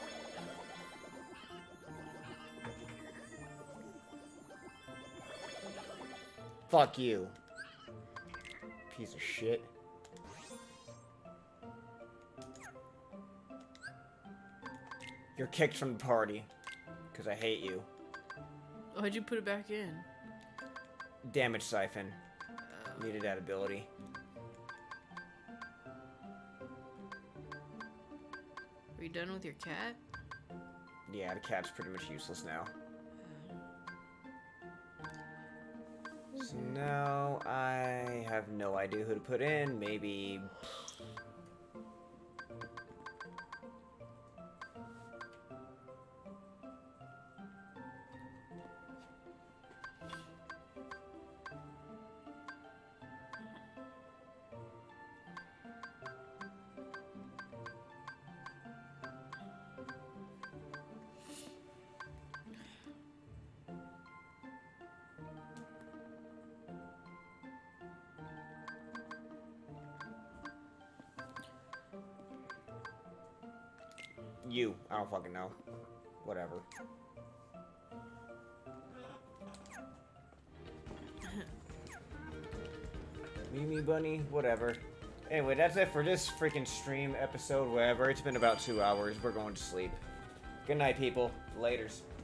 Fuck you. Piece of shit. You're kicked from the party. Because I hate you. Why'd you put it back in? Damage siphon. Oh. Needed that ability. Are you done with your cat? Yeah, the cat's pretty much useless now. So now I have no idea who to put in. Maybe... You. I don't fucking know. Whatever. Mimi Bunny, whatever. Anyway, that's it for this freaking stream episode, whatever. It's been about two hours. We're going to sleep. Good night, people. Laters.